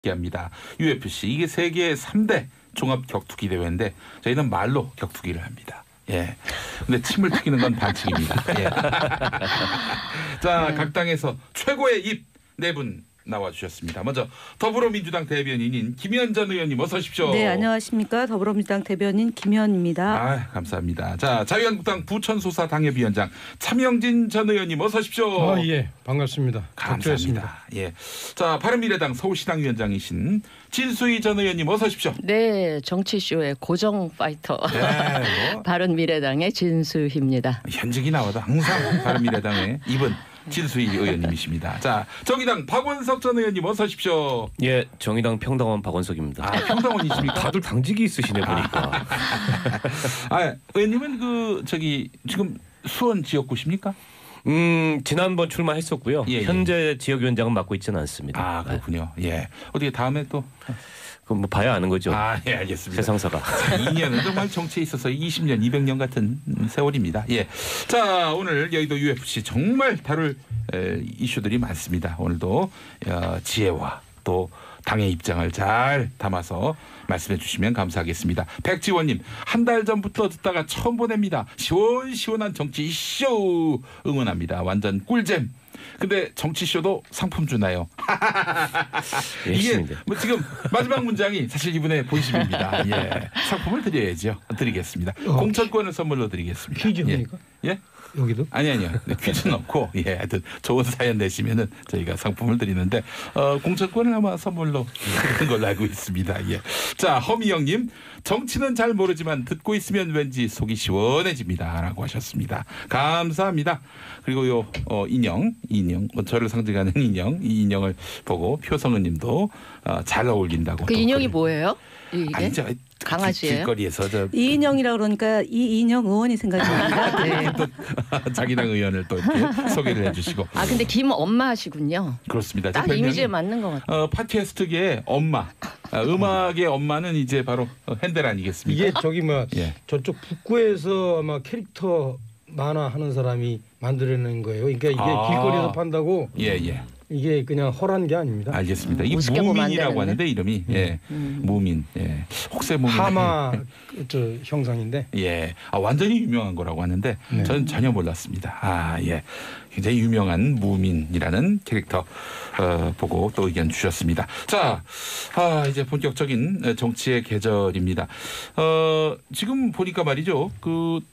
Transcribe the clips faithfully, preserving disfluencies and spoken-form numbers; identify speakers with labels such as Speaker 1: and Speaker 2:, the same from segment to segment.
Speaker 1: 합니다. 유에프씨 이게 세계 삼 대 종합 격투기 대회인데 저희는 말로 격투기를 합니다. 예. 근데 침을 튀기는 건 반칙입니다. 예. 자, 각 당에서 최고의 입 네 분 나와주셨습니다. 먼저 더불어민주당 대변인인 김현 전 의원님 어서 오십시오.
Speaker 2: 네, 안녕하십니까. 더불어민주당 대변인 김현입니다.
Speaker 1: 아, 감사합니다. 자, 자유한국당 부천소사 당협위원장 차명진 전 의원님 어서 오십시오.
Speaker 3: 아, 예, 반갑습니다.
Speaker 1: 감사합니다. 예. 자, 바른미래당 서울시당 위원장이신 진수희 전 의원님 어서 오십시오.
Speaker 4: 네, 정치쇼의 고정 파이터.
Speaker 1: 네, 뭐.
Speaker 4: 바른미래당의 진수희입니다.
Speaker 1: 현직이 나와도 항상 바른미래당의 입은 진수희 의원님이십니다. 자, 정의당 박원석 전 의원님 어서 오십시오.
Speaker 5: 예, 정의당 평당원 박원석입니다.
Speaker 1: 아, 평당원이십니까?
Speaker 5: 다들 당직이 있으시네 보니까.
Speaker 1: 아, 의원님은 그 저기 지금 수원 지역구십니까?
Speaker 5: 음, 지난번 출마했었고요.
Speaker 1: 예, 예.
Speaker 5: 현재 지역위원장은 맡고 있지는 않습니다.
Speaker 1: 아, 그렇군요. 예. 어떻게 다음에 또
Speaker 5: 그럼 뭐 봐야 아는 거죠.
Speaker 1: 아, 예, 알겠습니다.
Speaker 5: 세상사가.
Speaker 1: 이 년은 정말 정치에 있어서 이십 년, 이백 년 같은 세월입니다. 예. 자, 오늘 여의도 유에프씨 정말 다룰 에, 이슈들이 많습니다. 오늘도 어, 지혜와 또 당의 입장을 잘 담아서 말씀해 주시면 감사하겠습니다. 백지원님, 한 달 전부터 듣다가 처음 보냅니다. 시원시원한 정치 쇼 응원합니다. 완전 꿀잼. 근데 정치쇼도 상품 주나요? 이게 뭐 지금 마지막 문장이 사실 이분의 본심입니다. 예, 상품을 드려야죠. 드리겠습니다. 어, 공천권을 선물로 드리겠습니다.
Speaker 3: 퀴즈입니까?
Speaker 1: 예? 예?
Speaker 3: 여기도?
Speaker 1: 아니 아니요. 퀴즈는 없고 예, 하여튼 좋은 사연 내시면은 저희가 상품을 드리는데 어, 공천권을 아마 선물로 드리는 걸로 알고 있습니다. 예. 자, 허미영님, 정치는 잘 모르지만 듣고 있으면 왠지 속이 시원해집니다라고 하셨습니다. 감사합니다. 그리고 요 어, 인형, 인형, 뭐 저를 상징하는 인형, 이 인형을 보고 표성은님도 어, 잘 어울린다고.
Speaker 4: 그 인형이 뭐예요? 이게?
Speaker 1: 아니죠.
Speaker 4: 강아지예요?
Speaker 1: 길거리에서 저
Speaker 2: 이인영이라고 그러니까 이인영 의원이 생각이 납니다.
Speaker 4: 네.
Speaker 1: 또 자기당 의원을 또 이렇게 소개를 해주시고.
Speaker 4: 아, 근데 김 엄마시군요.
Speaker 1: 그렇습니다.
Speaker 4: 딱 이미지에 맞는 것 같아요.
Speaker 1: 어, 파티에스트계의 엄마, 아, 음악의 엄마는 이제 바로 핸델 아니겠습니까?
Speaker 3: 이게 저기 뭐
Speaker 1: 예.
Speaker 3: 저쪽 북구에서 아마 캐릭터 만화 하는 사람이 만들어낸 거예요. 그러니까 이게
Speaker 1: 아.
Speaker 3: 길거리에서 판다고.
Speaker 1: 예, 예.
Speaker 3: 이게 그냥 허란 게 아닙니다.
Speaker 1: 알겠습니다. 이게
Speaker 4: 우습게 보면 안
Speaker 1: 무민이라고
Speaker 4: 되는데.
Speaker 1: 하는데 이름이 예,
Speaker 4: 음.
Speaker 1: 무민, 예, 혹세 무민.
Speaker 3: 하마 저 형상인데.
Speaker 1: 예, 아, 완전히 유명한 거라고 하는데
Speaker 3: 네.
Speaker 1: 저는 전혀 몰랐습니다. 아, 예, 굉장히 유명한 무민이라는 캐릭터 어, 보고 또 의견 주셨습니다. 자, 아, 이제 본격적인 정치의 계절입니다. 어, 지금 보니까 말이죠, 그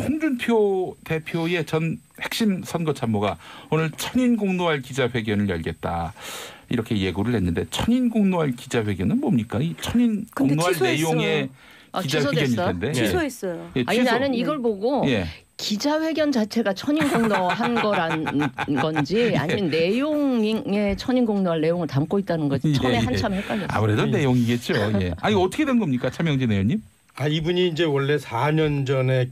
Speaker 1: 홍준표 대표의 전 핵심 선거 참모가 오늘 천인공노할 기자회견을 열겠다. 이렇게 예고를 했는데 천인공노할 기자회견은 뭡니까? 이 천인공노할 내용의
Speaker 4: 아,
Speaker 1: 기자회견일
Speaker 4: 취소됐어요?
Speaker 1: 텐데.
Speaker 2: 취소했어요.
Speaker 1: 예,
Speaker 4: 아니
Speaker 1: 취소.
Speaker 4: 나는 이걸 보고
Speaker 1: 예.
Speaker 4: 기자회견 자체가 천인공노한 거란 건지 아니면 내용에 천인공노할 내용을 담고 있다는 거지. 처음에
Speaker 1: 예, 예.
Speaker 4: 한참 헷갈렸어요.
Speaker 1: 아무래도 내용이겠죠. 예. 아니 어떻게 된 겁니까, 차명진 의원님?
Speaker 3: 아, 이분이 이제 원래 사 년 전에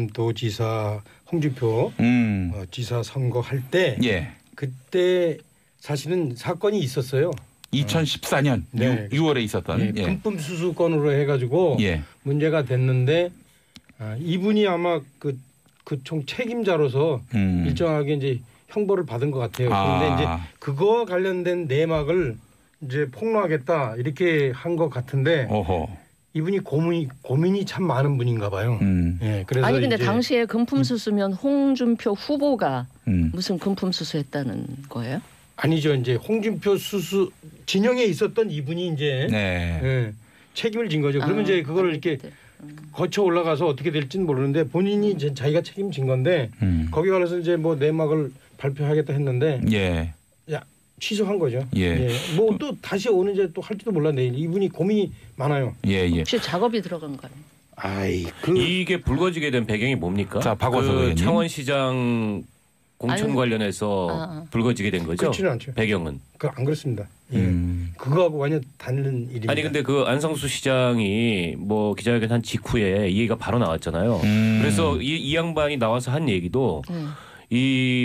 Speaker 3: 경남도지사 홍준표
Speaker 1: 음.
Speaker 3: 어, 지사 선거할 때
Speaker 1: 예.
Speaker 3: 그때 사실은 사건이 있었어요.
Speaker 1: 이천십사 년
Speaker 3: 네.
Speaker 1: 유월에 있었던.
Speaker 3: 예,
Speaker 1: 예.
Speaker 3: 금품 수수 건으로 해가지고
Speaker 1: 예.
Speaker 3: 문제가 됐는데 아, 이분이 아마 그 그 총 책임자로서
Speaker 1: 음.
Speaker 3: 일정하게 이제 형벌을 받은 것 같아요. 그런데
Speaker 1: 아.
Speaker 3: 이제 그거 관련된 내막을 이제 폭로하겠다 이렇게 한 것 같은데
Speaker 1: 오호.
Speaker 3: 이분이 고민이 고민이 참 많은 분인가 봐요.
Speaker 1: 음.
Speaker 3: 예, 그래서
Speaker 4: 아니 근데
Speaker 3: 이제
Speaker 4: 당시에 금품수수면 홍준표 후보가
Speaker 1: 음.
Speaker 4: 무슨 금품수수했다는 거예요?
Speaker 3: 아니죠. 이제 홍준표 수수 진영에 있었던 이분이 이제
Speaker 1: 네.
Speaker 3: 예, 책임을 진 거죠. 그러면
Speaker 4: 아,
Speaker 3: 이제 그걸 이렇게 거쳐 올라가서 어떻게 될지는 모르는데 본인이 이제 자기가 책임진 건데
Speaker 1: 음.
Speaker 3: 거기 가서 이제 뭐 내막을 발표하겠다 했는데
Speaker 1: 예.
Speaker 3: 야 취소한 거죠.
Speaker 1: 예.
Speaker 3: 뭐 또 다시 오는 이제 또 할지도 몰랐네. 이분이 고민이 많아요.
Speaker 1: 예, 예.
Speaker 4: 혹시 작업이 들어간 거 아니에요?
Speaker 3: 아이 그
Speaker 5: 이게 불거지게 된 배경이 뭡니까?
Speaker 1: 자, 박원석
Speaker 5: 그
Speaker 1: 의원님.
Speaker 5: 창원시장 공천
Speaker 4: 아니,
Speaker 5: 관련해서
Speaker 4: 아, 아.
Speaker 5: 불거지게 된 거죠?
Speaker 3: 그렇지는 않죠.
Speaker 5: 배경은.
Speaker 3: 그 안 그렇습니다. 예.
Speaker 1: 음.
Speaker 3: 그거하고 완전 다른 일입니다.
Speaker 5: 아니 근데 그 안성수 시장이 뭐 기자회견 한 직후에 이 얘기가 바로 나왔잖아요.
Speaker 1: 음.
Speaker 5: 그래서 이, 이 양반이 나와서 한 얘기도
Speaker 4: 음.
Speaker 5: 이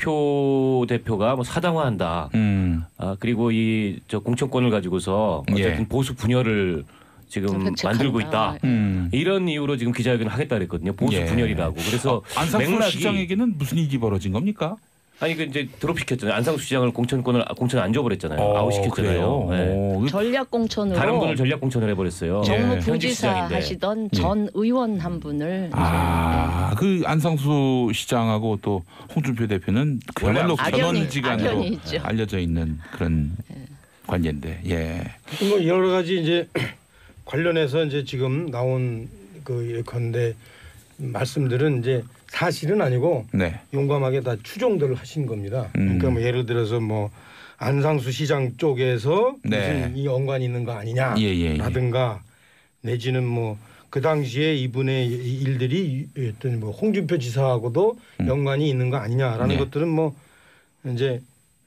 Speaker 5: 홍준표 대표가 뭐 사당화한다.
Speaker 1: 음.
Speaker 5: 아 그리고 이 저 공천권을 가지고서 어쨌든
Speaker 1: 예.
Speaker 5: 보수 분열을 지금
Speaker 4: 획책한다.
Speaker 5: 만들고 있다.
Speaker 1: 음.
Speaker 5: 이런 이유로 지금 기자회견을 하겠다 그랬거든요. 보수
Speaker 1: 예.
Speaker 5: 분열이라고. 그래서
Speaker 1: 안상수
Speaker 5: 맥락이
Speaker 1: 시장에게는 무슨 일이 벌어진 겁니까?
Speaker 5: 아니 그 이제 드롭시켰잖아요. 안상수 시장을 공천권을 공천 안 줘버렸잖아요.
Speaker 1: 어,
Speaker 5: 아웃시켰잖아요. 네.
Speaker 1: 오,
Speaker 4: 전략 공천으로
Speaker 5: 다른 분을 전략 공천을 해버렸어요.
Speaker 4: 정무
Speaker 1: 예.
Speaker 4: 부지사
Speaker 5: 현직시장인데.
Speaker 4: 하시던
Speaker 1: 예.
Speaker 4: 전 의원 한 분을
Speaker 1: 아, 그 안상수 시장하고 또 홍준표 대표는 그야말로
Speaker 4: 악연이-
Speaker 1: 견원지간으로
Speaker 4: 악연이 있죠.
Speaker 1: 알려져 있는 그런 관계인데, 예.
Speaker 3: 뭐 여러 가지 이제 관련해서 이제 지금 나온 그 예컨대 말씀들은 이제 사실은 아니고
Speaker 1: 네.
Speaker 3: 용감하게 다 추정들을 하신 겁니다.
Speaker 1: 음.
Speaker 3: 그러니까 뭐 예를 들어서 뭐 안상수 시장 쪽에서
Speaker 1: 네.
Speaker 3: 무슨 이 연관이 있는 거
Speaker 1: 예, 예, 예.
Speaker 3: 아니냐라든가 내지는 뭐 그 당시에 이분의 일들이 어떤 뭐 홍준표 지사하고도
Speaker 1: 음.
Speaker 3: 연관이 있는 거 아니냐라는
Speaker 1: 네.
Speaker 3: 것들은 뭐 이제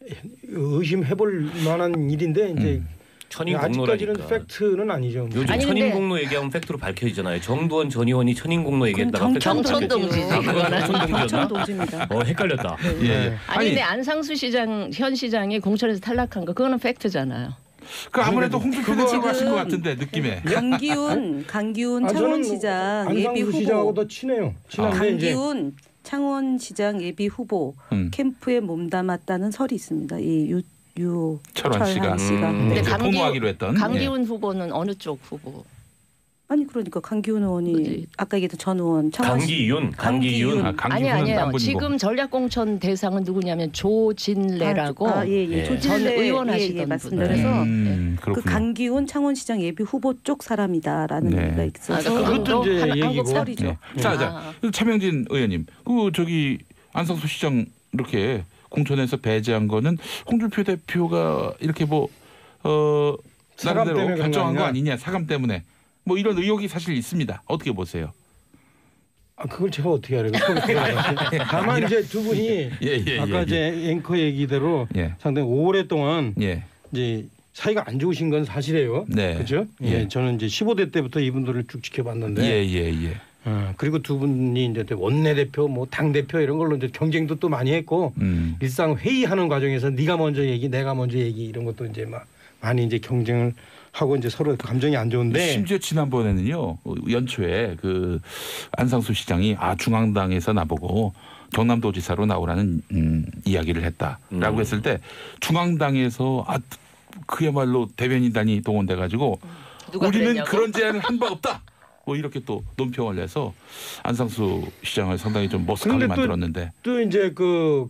Speaker 3: 의심해볼 만한 일인데 이제
Speaker 1: 음.
Speaker 3: 아직까지는
Speaker 5: 천인공로라니까.
Speaker 3: 팩트는 아니죠.
Speaker 5: 요즘
Speaker 4: 아니, 근데-
Speaker 5: 천인공로 얘기하면 팩트로 밝혀지잖아요. 정두원 전 의원이 천인공로 얘기했다가
Speaker 2: 그건
Speaker 5: 팩트로
Speaker 4: 정천
Speaker 5: 밝혀지죠.
Speaker 4: 동지지,
Speaker 5: 아, 그건
Speaker 4: 그거는.
Speaker 5: 정천동지였나?
Speaker 2: 청동지입니다.
Speaker 5: 어 헷갈렸다.
Speaker 1: 예, 예.
Speaker 3: 네.
Speaker 4: 아니 근데 안상수 시장 현 시장이 공천에서 탈락한 거 그거는 팩트잖아요.
Speaker 1: 그 아무래도 홍준표
Speaker 3: 그거
Speaker 1: 대표가 하신 것
Speaker 2: 지금-
Speaker 1: 같은데 느낌에.
Speaker 2: 강기훈, 강기훈
Speaker 3: 아, 저는
Speaker 2: 창원시장 예비
Speaker 3: 안상수
Speaker 2: 후보.
Speaker 3: 시장하고 더 친해요. 친한데 이제
Speaker 2: 강기훈 창원시장 예비 후보
Speaker 1: 음.
Speaker 2: 캠프에 몸담았다는 설이 있습니다. 이 유, 유
Speaker 1: 철원 씨가.
Speaker 2: 씨가.
Speaker 5: 음.
Speaker 1: 네,
Speaker 4: 근데 강기훈-
Speaker 1: 폭로하기로 했던.
Speaker 4: 강기훈 후보는 어느 쪽 후보?
Speaker 2: 아니 그러니까 강기훈 의원이
Speaker 4: 뭐지?
Speaker 2: 아까 얘기했던 전 의원 창원
Speaker 5: 강기윤, 강기윤.
Speaker 2: 강기윤.
Speaker 1: 아,
Speaker 4: 아니
Speaker 1: 강기훈은
Speaker 4: 아니에요.
Speaker 1: 딴 분이고.
Speaker 4: 지금 전략 공천 대상은 누구냐면 조진래라고
Speaker 2: 아, 예, 예.
Speaker 5: 예.
Speaker 2: 조진래
Speaker 4: 전 의원
Speaker 2: 예,
Speaker 4: 하시던
Speaker 2: 예, 맞습니다.
Speaker 4: 분.
Speaker 2: 그래서
Speaker 1: 음,
Speaker 2: 그
Speaker 1: 그렇군요.
Speaker 2: 강기훈 창원시장 예비 후보 쪽 사람이다라는
Speaker 1: 네.
Speaker 2: 얘기가
Speaker 4: 아,
Speaker 2: 있어서
Speaker 3: 그것도
Speaker 4: 그것도
Speaker 3: 이제
Speaker 4: 한-
Speaker 3: 얘기고.
Speaker 4: 한국
Speaker 2: 설이죠.
Speaker 1: 네. 자, 자,
Speaker 4: 아.
Speaker 1: 차명진 의원님, 그 저기 안상수 시장 이렇게 공천에서 배제한 거는 홍준표 대표가 이렇게 뭐 어,
Speaker 3: 사감
Speaker 1: 나름대로
Speaker 3: 때문에
Speaker 1: 결정한
Speaker 3: 그런
Speaker 1: 거
Speaker 3: 거
Speaker 1: 아니냐, 사감 때문에 뭐 이런 의혹이 사실 있습니다. 어떻게 보세요?
Speaker 3: 아 그걸 제가 어떻게 알아요? 다만 이제 두 분이
Speaker 1: 예, 예,
Speaker 3: 아까
Speaker 1: 예,
Speaker 3: 이제 앵커 얘기대로
Speaker 1: 예,
Speaker 3: 상당히 오랫동안
Speaker 1: 예,
Speaker 3: 이제 사이가 안 좋으신 건 사실이에요.
Speaker 1: 네.
Speaker 3: 그렇죠?
Speaker 1: 예.
Speaker 3: 예. 저는 이제 십오 대 때부터 이분들을 쭉 지켜봤는데
Speaker 1: 예, 예, 예.
Speaker 3: 어, 그리고 두 분이 이제 원내대표, 뭐 당대표 이런 걸로 이제 경쟁도 또 많이 했고
Speaker 1: 음,
Speaker 3: 일상 회의하는 과정에서 네가 먼저 얘기, 내가 먼저 얘기 이런 것도 이제 막 많이 이제 경쟁을 하고 이제 서로 감정이 안 좋은데
Speaker 1: 심지어 지난번에는요 연초에 그 안상수 시장이 아 중앙당에서 나보고 경남도지사로 나오라는 음, 이야기를 했다라고
Speaker 5: 음.
Speaker 1: 했을 때 중앙당에서 아 그야말로 대변인단이 동원돼가지고
Speaker 4: 누가
Speaker 1: 우리는
Speaker 4: 그랬냐고?
Speaker 1: 그런 제안을 한 바 없다. 뭐 이렇게 또 논평을 내서 안상수 시장을 상당히 좀 머쓱하게
Speaker 3: 그런데 또-
Speaker 1: 만들었는데
Speaker 3: 또 이제 그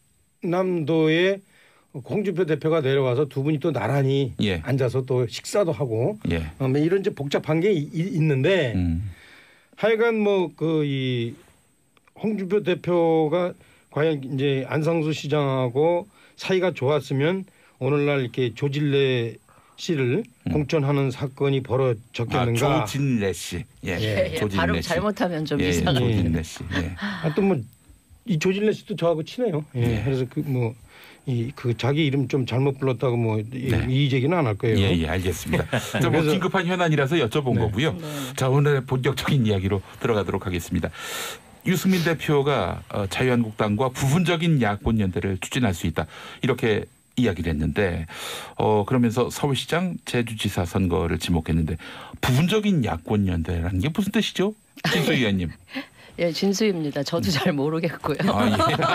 Speaker 3: 경남도에 홍준표 대표가 내려와서 두 분이 또 나란히
Speaker 1: 예.
Speaker 3: 앉아서 또 식사도 하고
Speaker 1: 예,
Speaker 3: 어, 뭐 이런 이제 복잡한 게 이- 이- 있는데
Speaker 1: 음,
Speaker 3: 하여간 뭐 그 이 홍준표 대표가 과연 이제 안상수 시장하고 사이가 좋았으면 오늘날 이렇게 조질래 씨를 공천하는 사건이
Speaker 1: 아
Speaker 3: 벌어졌겠는가?
Speaker 1: 조진래 씨, 예,
Speaker 4: 예, 예,
Speaker 1: 조진래
Speaker 4: 발음
Speaker 1: 씨.
Speaker 4: 잘못하면 좀
Speaker 1: 예,
Speaker 4: 이상하네.
Speaker 1: 조진래 씨, 예.
Speaker 3: 하여튼 뭐 이 조질래 씨도 저하고 친해요. 예.
Speaker 1: 네.
Speaker 3: 그래서 그 뭐 이 그 자기 이름 좀 잘못 불렀다고 뭐 이
Speaker 1: 네.
Speaker 3: 이 얘기는 안 할 거예요.
Speaker 1: 예, 예, 알겠습니다. 자, 뭐
Speaker 3: 그래서-
Speaker 1: 긴급한 현안이라서 여쭤본
Speaker 3: 네.
Speaker 1: 거고요.
Speaker 4: 네.
Speaker 1: 자, 오늘 본격적인 이야기로 들어가도록 하겠습니다. 유승민 대표가 어, 자유한국당과 부분적인 야권 연대를 추진할 수 있다. 이렇게 이야기를 했는데 어, 그러면서 서울시장 제주지사 선거를 지목했는데 부분적인 야권 연대라는 게 무슨 뜻이죠? 진수 의원님.
Speaker 4: 예, 진수입니다. 저도 잘 모르겠고요.
Speaker 1: 아,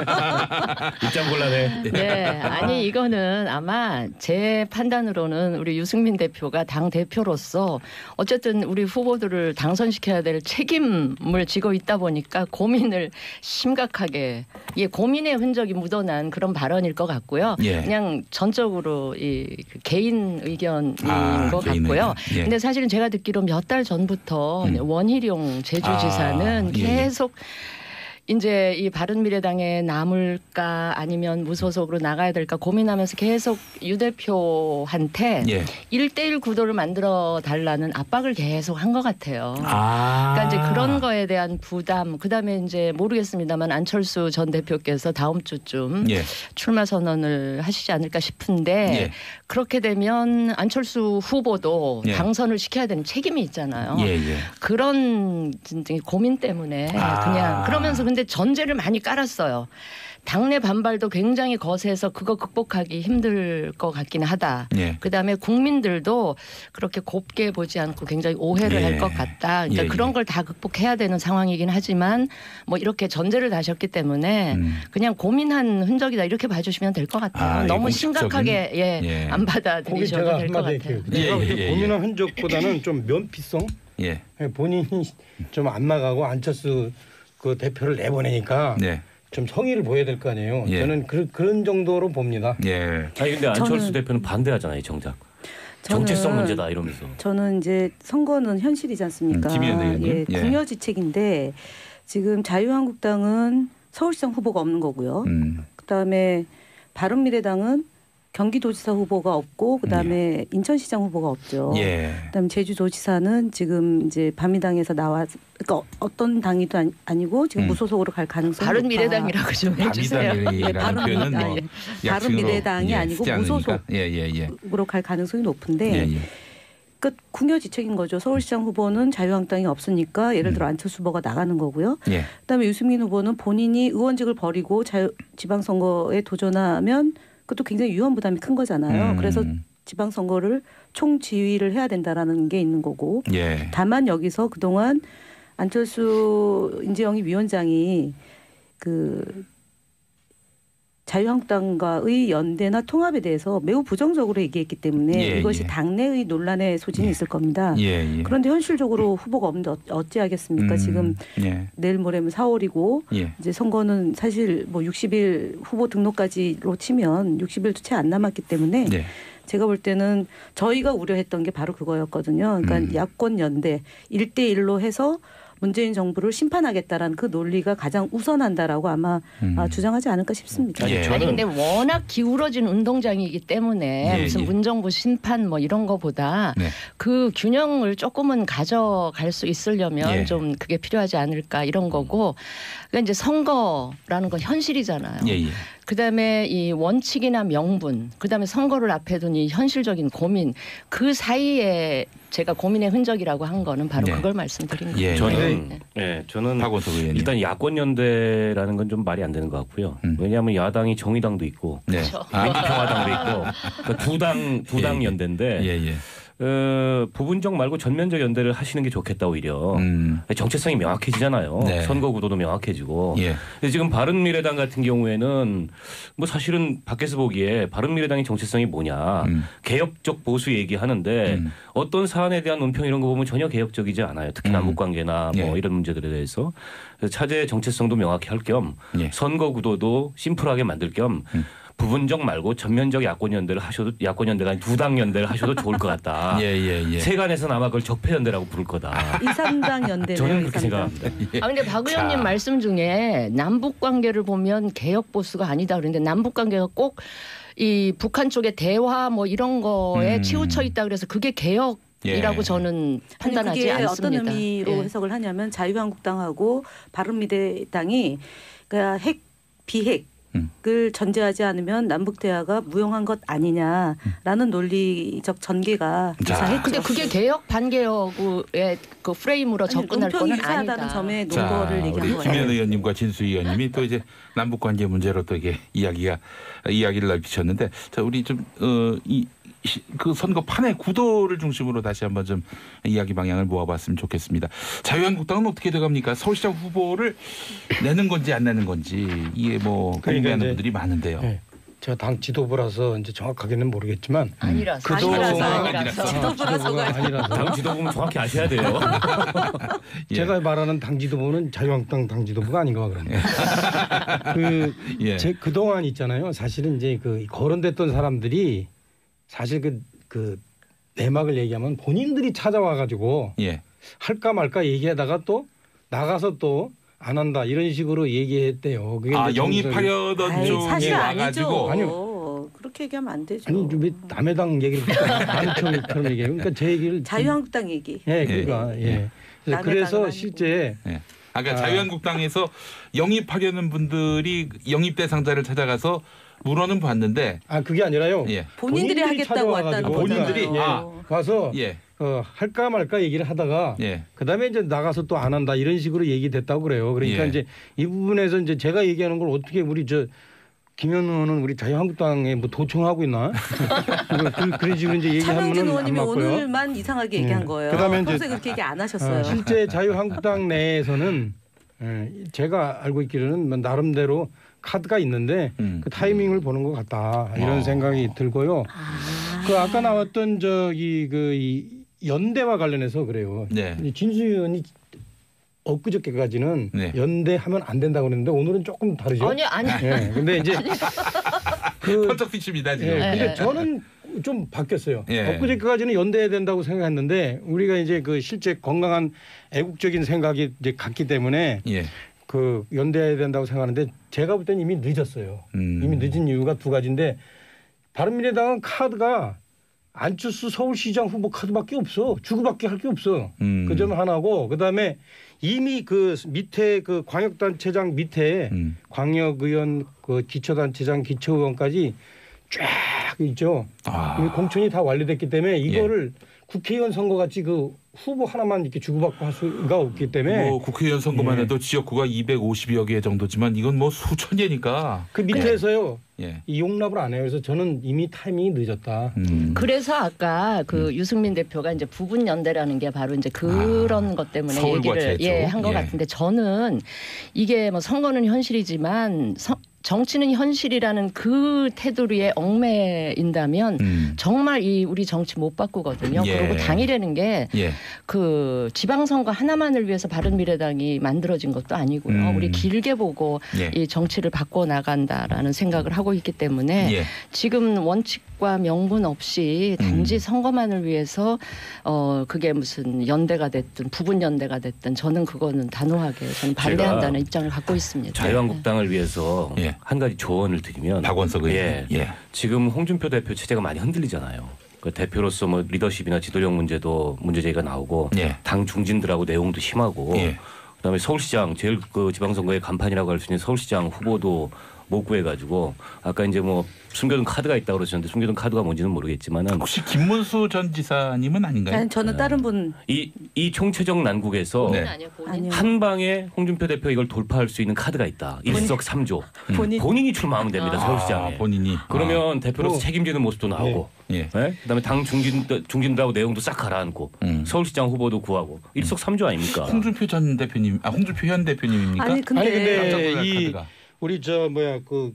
Speaker 1: 예.
Speaker 5: 입장 곤란해.
Speaker 4: 네, 아니 이거는 아마 제 판단으로는 우리 유승민 대표가 당 대표로서 어쨌든 우리 후보들을 당선시켜야 될 책임을 지고 있다 보니까 고민을 심각하게 예, 고민의 흔적이 묻어난 그런 발언일 것 같고요.
Speaker 1: 예.
Speaker 4: 그냥 전적으로 이 그 개인 의견인
Speaker 1: 아,
Speaker 4: 것
Speaker 1: 개인
Speaker 4: 같고요.
Speaker 1: 의견. 예.
Speaker 4: 근데 사실은 제가 듣기로 몇 달 전부터
Speaker 1: 음.
Speaker 4: 원희룡 제주지사는
Speaker 1: 아, 예, 예.
Speaker 4: 계속 이제 이 바른미래당에 남을까 아니면 무소속으로 나가야 될까 고민하면서 계속 유 대표한테
Speaker 1: 예.
Speaker 4: 일대일 구도를 만들어 달라는 압박을 계속 한 것 같아요.
Speaker 1: 아.
Speaker 4: 그러니까 이제 그런 거에 대한 부담, 그다음에 이제 모르겠습니다만 안철수 전 대표께서 다음 주쯤
Speaker 1: 예.
Speaker 4: 출마 선언을 하시지 않을까 싶은데
Speaker 1: 예.
Speaker 4: 그렇게 되면 안철수 후보도
Speaker 1: 예.
Speaker 4: 당선을 시켜야 되는 책임이 있잖아요.
Speaker 1: 예, 예.
Speaker 4: 그런 진짜 고민 때문에
Speaker 1: 아.
Speaker 4: 그냥 그러면서 근데 전제를 많이 깔았어요. 당내 반발도 굉장히 거세서 그거 극복하기 힘들 것 같긴 하다.
Speaker 1: 예.
Speaker 4: 그다음에 국민들도 그렇게 곱게 보지 않고 굉장히 오해를
Speaker 1: 예.
Speaker 4: 할 것 같다. 그러니까
Speaker 1: 예,
Speaker 4: 그런
Speaker 1: 예.
Speaker 4: 걸 다 극복해야 되는 상황이긴 하지만 뭐 이렇게 전제를 다셨기 때문에
Speaker 1: 음.
Speaker 4: 그냥 고민한 흔적이다 이렇게 봐주시면 될 것 같아요.
Speaker 1: 아, 이
Speaker 4: 너무
Speaker 1: 공식적인?
Speaker 4: 심각하게 예,
Speaker 1: 예.
Speaker 4: 안
Speaker 3: 거기
Speaker 4: 받아들이셔도
Speaker 3: 제가
Speaker 4: 될 것
Speaker 3: 한마디
Speaker 4: 같아요.
Speaker 3: 할게요.
Speaker 1: 예,
Speaker 3: 제가
Speaker 1: 예, 예,
Speaker 3: 고민한 흔적보다는 좀 면피성.
Speaker 1: 예.
Speaker 3: 본인이 좀 안 나가고 안철수 그 대표를 내보내니까
Speaker 1: 네.
Speaker 3: 좀 성의를 보여야 될 거 아니에요.
Speaker 1: 예.
Speaker 3: 저는 그, 그런 정도로 봅니다.
Speaker 1: 예.
Speaker 5: 아니 근데 안철수
Speaker 2: 저는-
Speaker 5: 대표는 반대하잖아요, 정작.
Speaker 2: 저는-
Speaker 5: 정체성 문제다 이러면서.
Speaker 2: 저는 이제 선거는 현실이지 않습니까?
Speaker 1: 음, 김희연 의원님.
Speaker 2: 예,
Speaker 1: 예.
Speaker 2: 궁여지책인데 지금 자유한국당은 서울시장 후보가 없는 거고요.
Speaker 1: 음.
Speaker 2: 그다음에 바른미래당은 경기도지사 후보가 없고 그다음에 인천시장 후보가 없죠.
Speaker 1: 예.
Speaker 2: 그다음에 제주도지사는 지금 이제 바미당에서 나와 그러니까 어떤 당이도 아니- 아니고 지금
Speaker 1: 음.
Speaker 2: 무소속으로 갈 가능성이
Speaker 4: 바른
Speaker 2: 높아.
Speaker 4: 미래당이라고 좀 해주세요.
Speaker 1: 바미당이라는
Speaker 2: 바른
Speaker 1: 표현은 뭐
Speaker 2: 미래당.
Speaker 1: 약칭으로
Speaker 2: 바른 미래당이
Speaker 1: 예,
Speaker 2: 아니고
Speaker 1: 쓰지 않으니까.
Speaker 2: 무소속.
Speaker 1: 예, 예, 예.
Speaker 2: 으로 갈 가능성이 높은데
Speaker 1: 예, 예.
Speaker 2: 그 궁여지책인 거죠. 서울시장 후보는 자유한국당이 없으니까 예를 들어 안철수 후보가 나가는 거고요.
Speaker 1: 예.
Speaker 2: 그다음에 유승민 후보는 본인이 의원직을 버리고 자유, 지방선거에 도전하면 그것도 굉장히 위험 부담이 큰 거잖아요.
Speaker 1: 음.
Speaker 2: 그래서 지방선거를 총지휘를 해야 된다라는 게 있는 거고.
Speaker 1: 예.
Speaker 2: 다만 여기서 그동안 안철수 인재영입 위원장이 그 자유한국당과의 연대나 통합에 대해서 매우 부정적으로 얘기했기 때문에
Speaker 1: 예,
Speaker 2: 이것이
Speaker 1: 예.
Speaker 2: 당내의 논란의 소진이
Speaker 1: 예.
Speaker 2: 있을 겁니다.
Speaker 1: 예, 예.
Speaker 2: 그런데 현실적으로 후보가 없는데 어- 어찌하겠습니까?
Speaker 1: 음,
Speaker 2: 지금
Speaker 1: 예.
Speaker 2: 내일 모레면 사월이고
Speaker 1: 예.
Speaker 2: 이제 선거는 사실 뭐 육십 일 후보 등록까지로 치면 육십 일도 채 안 남았기 때문에
Speaker 1: 네.
Speaker 2: 제가 볼 때는 저희가 우려했던 게 바로 그거였거든요. 그러니까
Speaker 1: 음.
Speaker 2: 야권 연대 일 대 일로 해서 문재인 정부를 심판하겠다라는 그 논리가 가장 우선한다라고 아마
Speaker 1: 음.
Speaker 2: 아, 주장하지 않을까 싶습니다.
Speaker 1: 예.
Speaker 4: 아니 근데 워낙 기울어진 운동장이기 때문에
Speaker 1: 예,
Speaker 4: 무슨
Speaker 1: 예.
Speaker 4: 문정부 심판 뭐 이런 거보다
Speaker 1: 네.
Speaker 4: 그 균형을 조금은 가져갈 수 있으려면
Speaker 1: 예.
Speaker 4: 좀 그게 필요하지 않을까 이런 거고 그러니까 이제 선거라는 건 현실이잖아요.
Speaker 1: 예, 예.
Speaker 4: 그다음에 이 원칙이나 명분, 그다음에 선거를 앞에 둔 이 현실적인 고민 그 사이에 제가 고민의 흔적이라고 한 거는 바로
Speaker 1: 네.
Speaker 4: 그걸 말씀드린 거예요.
Speaker 1: 예,
Speaker 5: 저는
Speaker 4: 네.
Speaker 5: 예, 저는
Speaker 1: 박원석 의원님.
Speaker 5: 일단 야권 연대라는 건 좀 말이 안 되는 것 같고요.
Speaker 1: 음.
Speaker 5: 왜냐하면 야당이 정의당도 있고
Speaker 1: 네.
Speaker 4: 그렇죠.
Speaker 1: 아,
Speaker 5: 민주평화당도 있고 그러니까 두당 두당
Speaker 1: 예, 예.
Speaker 5: 연대인데
Speaker 1: 예, 예.
Speaker 5: 어, 부분적 말고 전면적 연대를 하시는 게 좋겠다 오히려.
Speaker 1: 음.
Speaker 5: 정체성이 명확해지잖아요.
Speaker 1: 네.
Speaker 5: 선거 구도도 명확해지고.
Speaker 1: 예.
Speaker 5: 근데 지금 바른미래당 같은 경우에는 뭐 사실은 밖에서 보기에 바른미래당의 정체성이 뭐냐.
Speaker 1: 음.
Speaker 5: 개혁적 보수 얘기하는데
Speaker 1: 음.
Speaker 5: 어떤 사안에 대한 논평 이런 거 보면 전혀 개혁적이지 않아요. 특히
Speaker 1: 음.
Speaker 5: 남북관계나 뭐
Speaker 1: 예.
Speaker 5: 이런 문제들에 대해서. 그래서 차제의 정체성도 명확히 할 겸
Speaker 1: 예.
Speaker 5: 선거 구도도 심플하게 만들 겸
Speaker 1: 음.
Speaker 5: 부분적 말고 전면적 야권 연대를 하셔도 야권 연대가 아닌 두당 연대를 하셔도 좋을 것 같다.
Speaker 1: 예, 예, 예.
Speaker 5: 세간에서는 아마 그걸 적폐 연대라고 부를 거다.
Speaker 2: 이삼당 연대네요.
Speaker 5: 저는 그렇게
Speaker 2: 이삼당.
Speaker 5: 생각합니다.
Speaker 4: 아 근데 박 의원님
Speaker 1: 자.
Speaker 4: 말씀 중에 남북 관계를 보면 개혁 보수가 아니다 그러는데 남북 관계가 꼭 이 북한 쪽의 대화 뭐 이런 거에
Speaker 1: 음.
Speaker 4: 치우쳐 있다 그래서 그게 개혁 이라고
Speaker 1: 예.
Speaker 4: 저는
Speaker 2: 아니,
Speaker 4: 판단하지
Speaker 2: 그게
Speaker 4: 않습니다.
Speaker 2: 어떤 의미로
Speaker 4: 예.
Speaker 2: 해석을 하냐면 자유한국당하고 바른미래당이 그러니까 핵 비핵
Speaker 1: 음.
Speaker 2: 을 전제하지 않으면 남북 대화가 무용한 것 아니냐라는 논리적 전개가
Speaker 1: 자.
Speaker 2: 유사했죠.
Speaker 4: 근데 그게 개혁 반개혁의 그 프레임으로
Speaker 2: 아니,
Speaker 4: 접근할
Speaker 2: 논평이
Speaker 4: 거는
Speaker 2: 유사하다는
Speaker 4: 아니다.
Speaker 2: 점에
Speaker 1: 자,
Speaker 2: 논거를 얘기한
Speaker 1: 우리
Speaker 2: 거예요.
Speaker 1: 김현 의원님과 진수 의원님이 또 이제 남북 관계 문제로 또 이게 이야기가 이야기를 넓히셨는데, 자 우리 좀 어 이 그 선거판의 구도를 중심으로 다시 한번 좀 이야기 방향을 모아봤으면 좋겠습니다. 자유한국당은 어떻게 돼갑니까? 서울시장 후보를 내는 건지 안 내는 건지 이게 뭐
Speaker 3: 그러니까
Speaker 1: 고민하는
Speaker 3: 이제-
Speaker 1: 분들이 많은데요.
Speaker 3: 네. 제가 당 지도부라서 이제 정확하게는 모르겠지만
Speaker 4: 아니라서
Speaker 3: 그동안-
Speaker 4: 아니라서
Speaker 1: 아니라서.
Speaker 2: 지도부라서가
Speaker 3: 아니라서
Speaker 5: 당 지도부는 정확히 아셔야 돼요.
Speaker 1: 예.
Speaker 3: 제가 말하는 당 지도부는 자유한국당 당 지도부가 아닌가 그럽니다. 그
Speaker 1: 예.
Speaker 3: 제 그동안 있잖아요. 사실은 이제 그 거론됐던 사람들이 사실 그, 그 내막을 얘기하면 본인들이 찾아와 가지고
Speaker 1: 예.
Speaker 3: 할까 말까 얘기하다가 또 나가서 또 안 한다 이런 식으로 얘기했대요. 그게
Speaker 1: 아
Speaker 3: 이제
Speaker 1: 영입하려던
Speaker 2: 아이,
Speaker 1: 쪽에
Speaker 2: 사실
Speaker 1: 와가지고
Speaker 2: 아니죠. 그렇게 얘기하면 안 되죠.
Speaker 3: 아니 왜 남의 당 얘기를 많이처럼 얘기해요. 그러니까 제 얘기를
Speaker 2: 자유한국당 얘기.
Speaker 3: 예, 그러니까 예.
Speaker 1: 예.
Speaker 3: 그래서,
Speaker 2: 남의
Speaker 3: 그래서
Speaker 2: 당은 아니고.
Speaker 3: 실제
Speaker 1: 예. 아까
Speaker 3: 아.
Speaker 1: 자유한국당에서 영입하려는 분들이 영입 대상자를 찾아가서 물어는 봤는데
Speaker 3: 아 그게 아니라요.
Speaker 1: 예.
Speaker 2: 본인들이 하겠다고 왔다는
Speaker 3: 찾아와가지고
Speaker 1: 본인들이?
Speaker 2: 거잖아요.
Speaker 1: 아.
Speaker 3: 와서
Speaker 1: 예.
Speaker 3: 어, 할까 말까 얘기를 하다가
Speaker 1: 예.
Speaker 3: 그다음에 이제 나가서 또 안 한다 이런 식으로 얘기됐다고 그래요. 그러니까
Speaker 1: 예.
Speaker 3: 이제 이 부분에서 이제 제가 얘기하는 걸 어떻게 우리 저 김현 의원은 우리 자유한국당에 뭐 도청하고 있나? 그, 그런 식으로 이제
Speaker 2: 차명진
Speaker 3: 얘기하면은 안
Speaker 2: 의원님이
Speaker 3: 맞고요.
Speaker 2: 오늘만 이상하게 얘기한
Speaker 3: 예.
Speaker 2: 거예요.
Speaker 3: 그다음에 이제-
Speaker 2: 평소에 그렇게 얘기 안 하셨어요.
Speaker 3: 어, 실제 자유한국당 내에서는 예, 제가 알고 있기로는 뭐 나름대로 카드가 있는데
Speaker 1: 음.
Speaker 3: 그 타이밍을 보는 것 같다 이런
Speaker 1: 어.
Speaker 3: 생각이 들고요.
Speaker 2: 아.
Speaker 3: 그 아까 나왔던 저기 그 이 연대와 관련해서 그래요.
Speaker 1: 네.
Speaker 3: 이 진수 의원이 엊그저께까지는
Speaker 1: 네.
Speaker 3: 연대하면 안 된다고 그랬는데 오늘은 조금 다르죠.
Speaker 4: 아니 아니.
Speaker 3: 예. 근데 이제 그
Speaker 1: 펄쩍 뛰칩니다 지금.
Speaker 3: 예, 근데
Speaker 4: 예.
Speaker 3: 저는 좀 바뀌었어요.
Speaker 1: 예.
Speaker 3: 엊그저께까지는 연대해야 된다고 생각했는데 우리가 이제 그 실제 건강한 애국적인 생각이 이제 갔기 때문에
Speaker 1: 예.
Speaker 3: 그 연대해야 된다고 생각하는데 제가 볼 때는 이미 늦었어요.
Speaker 1: 음.
Speaker 3: 이미 늦은 이유가 두 가지인데 바른미래당은 카드가 안철수 서울시장 후보 카드밖에 없어. 주고받기 할 게 없어.
Speaker 1: 음.
Speaker 3: 그 점 하나고 그다음에 이미 그 밑에 그 광역단체장 밑에
Speaker 1: 음.
Speaker 3: 광역의원 그 기초단체장 기초의원까지 쫙 있죠.
Speaker 1: 아.
Speaker 3: 이미 공천이 다 완료됐기 때문에 이거를 국회의원 선거 같이 그 후보 하나만 이렇게 주고받고 할 수가 없기 때문에
Speaker 1: 뭐 국회의원 선거만
Speaker 3: 예.
Speaker 1: 해도 지역구가 이백오십여 개 정도지만 이건 뭐 수천 개니까.
Speaker 3: 그 밑에서요
Speaker 1: 예.
Speaker 3: 이 용납을 안 해요. 그래서 저는 이미 타이밍이 늦었다.
Speaker 1: 음.
Speaker 4: 그래서 아까 그 유승민 대표가 이제 부분 연대라는 게 바로 이제 그런
Speaker 1: 아,
Speaker 4: 것 때문에
Speaker 1: 서울과
Speaker 4: 얘기를
Speaker 1: 제주.
Speaker 4: 예, 한 것
Speaker 1: 예.
Speaker 4: 같은데 저는 이게 뭐 선거는 현실이지만 서, 정치는 현실이라는 그 테두리에 얽매인다면
Speaker 1: 음.
Speaker 4: 정말 이 우리 정치 못 바꾸거든요.
Speaker 1: 예.
Speaker 4: 그리고 당이라는 게
Speaker 1: 예.
Speaker 4: 그 지방선거 하나만을 위해서 바른미래당이 만들어진 것도 아니고요.
Speaker 1: 음.
Speaker 4: 우리 길게 보고
Speaker 1: 예.
Speaker 4: 이 정치를 바꿔 나간다라는 생각을 하고 있기 때문에
Speaker 1: 예.
Speaker 4: 지금 원칙과 명분 없이 단지
Speaker 1: 음.
Speaker 4: 선거만을 위해서 어 그게 무슨 연대가 됐든 부분 연대가 됐든 저는 그거는 단호하게 저는 반대한다는 입장을 갖고 있습니다.
Speaker 5: 자유한국당을 위해서
Speaker 1: 예.
Speaker 5: 한 가지 조언을 드리면
Speaker 1: 박원석 의원.
Speaker 5: 예.
Speaker 1: 예.
Speaker 5: 지금 홍준표 대표 체제가 많이 흔들리잖아요. 그 대표로서 뭐 리더십이나 지도력 문제도 문제 제기가 나오고
Speaker 1: 예.
Speaker 5: 당 중진들하고 내용도 심하고
Speaker 1: 예.
Speaker 5: 그다음에 서울시장 제일 그 지방선거의 간판이라고 할 수 있는 서울시장 후보도 못 구해가지고 아까 이제 뭐 숨겨둔 카드가 있다고 그러셨는데 숨겨둔 카드가 뭔지는 모르겠지만은
Speaker 1: 혹시 김문수 전 지사님은 아닌가요?
Speaker 2: 아니, 저는 다른 분
Speaker 5: 이, 이 총체적 난국에서
Speaker 1: 네.
Speaker 4: 아니요, 본인.
Speaker 2: 아니요.
Speaker 5: 한 방에 홍준표 대표 이걸 돌파할 수 있는 카드가 있다. 일석삼조.
Speaker 2: 본인
Speaker 5: 본인이 출마하면 됩니다.
Speaker 4: 아.
Speaker 5: 서울시장에.
Speaker 1: 아, 본인이.
Speaker 5: 그러면 대표로서
Speaker 3: 어.
Speaker 5: 책임지는 모습도 나오고,
Speaker 1: 예.
Speaker 5: 예? 그다음에 당 중진 중진들하고 내용도 싹 가라앉고,
Speaker 1: 음.
Speaker 5: 서울시장 후보도 구하고 일석삼조 아닙니까?
Speaker 1: 홍준표 전 대표님, 아 홍준표 현 대표님입니까?
Speaker 2: 아니 근데,
Speaker 3: 아니, 근데
Speaker 1: 깜짝 놀랄
Speaker 3: 이
Speaker 1: 카드가.
Speaker 3: 우리 저 뭐야 그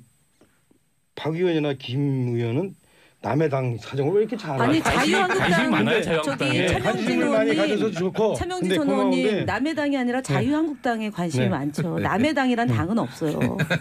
Speaker 3: 박 의원이나 김 의원은 남의 당 사정을 왜 이렇게 잘 알아?
Speaker 2: 아니
Speaker 5: 관심이-
Speaker 2: 자유한국당
Speaker 5: 관심이 많아요,
Speaker 2: 저기
Speaker 5: 자유한국당에.
Speaker 3: 네,
Speaker 2: 차명진
Speaker 3: 관심을 많이 가져서
Speaker 2: 의원님
Speaker 3: 좋고.
Speaker 2: 차명진
Speaker 3: 근데
Speaker 2: 전 의원님
Speaker 3: 고마운데
Speaker 2: 남의 당이 아니라 자유한국당에 관심이
Speaker 3: 네.
Speaker 2: 많죠. 남의 당이란 당은 없어요.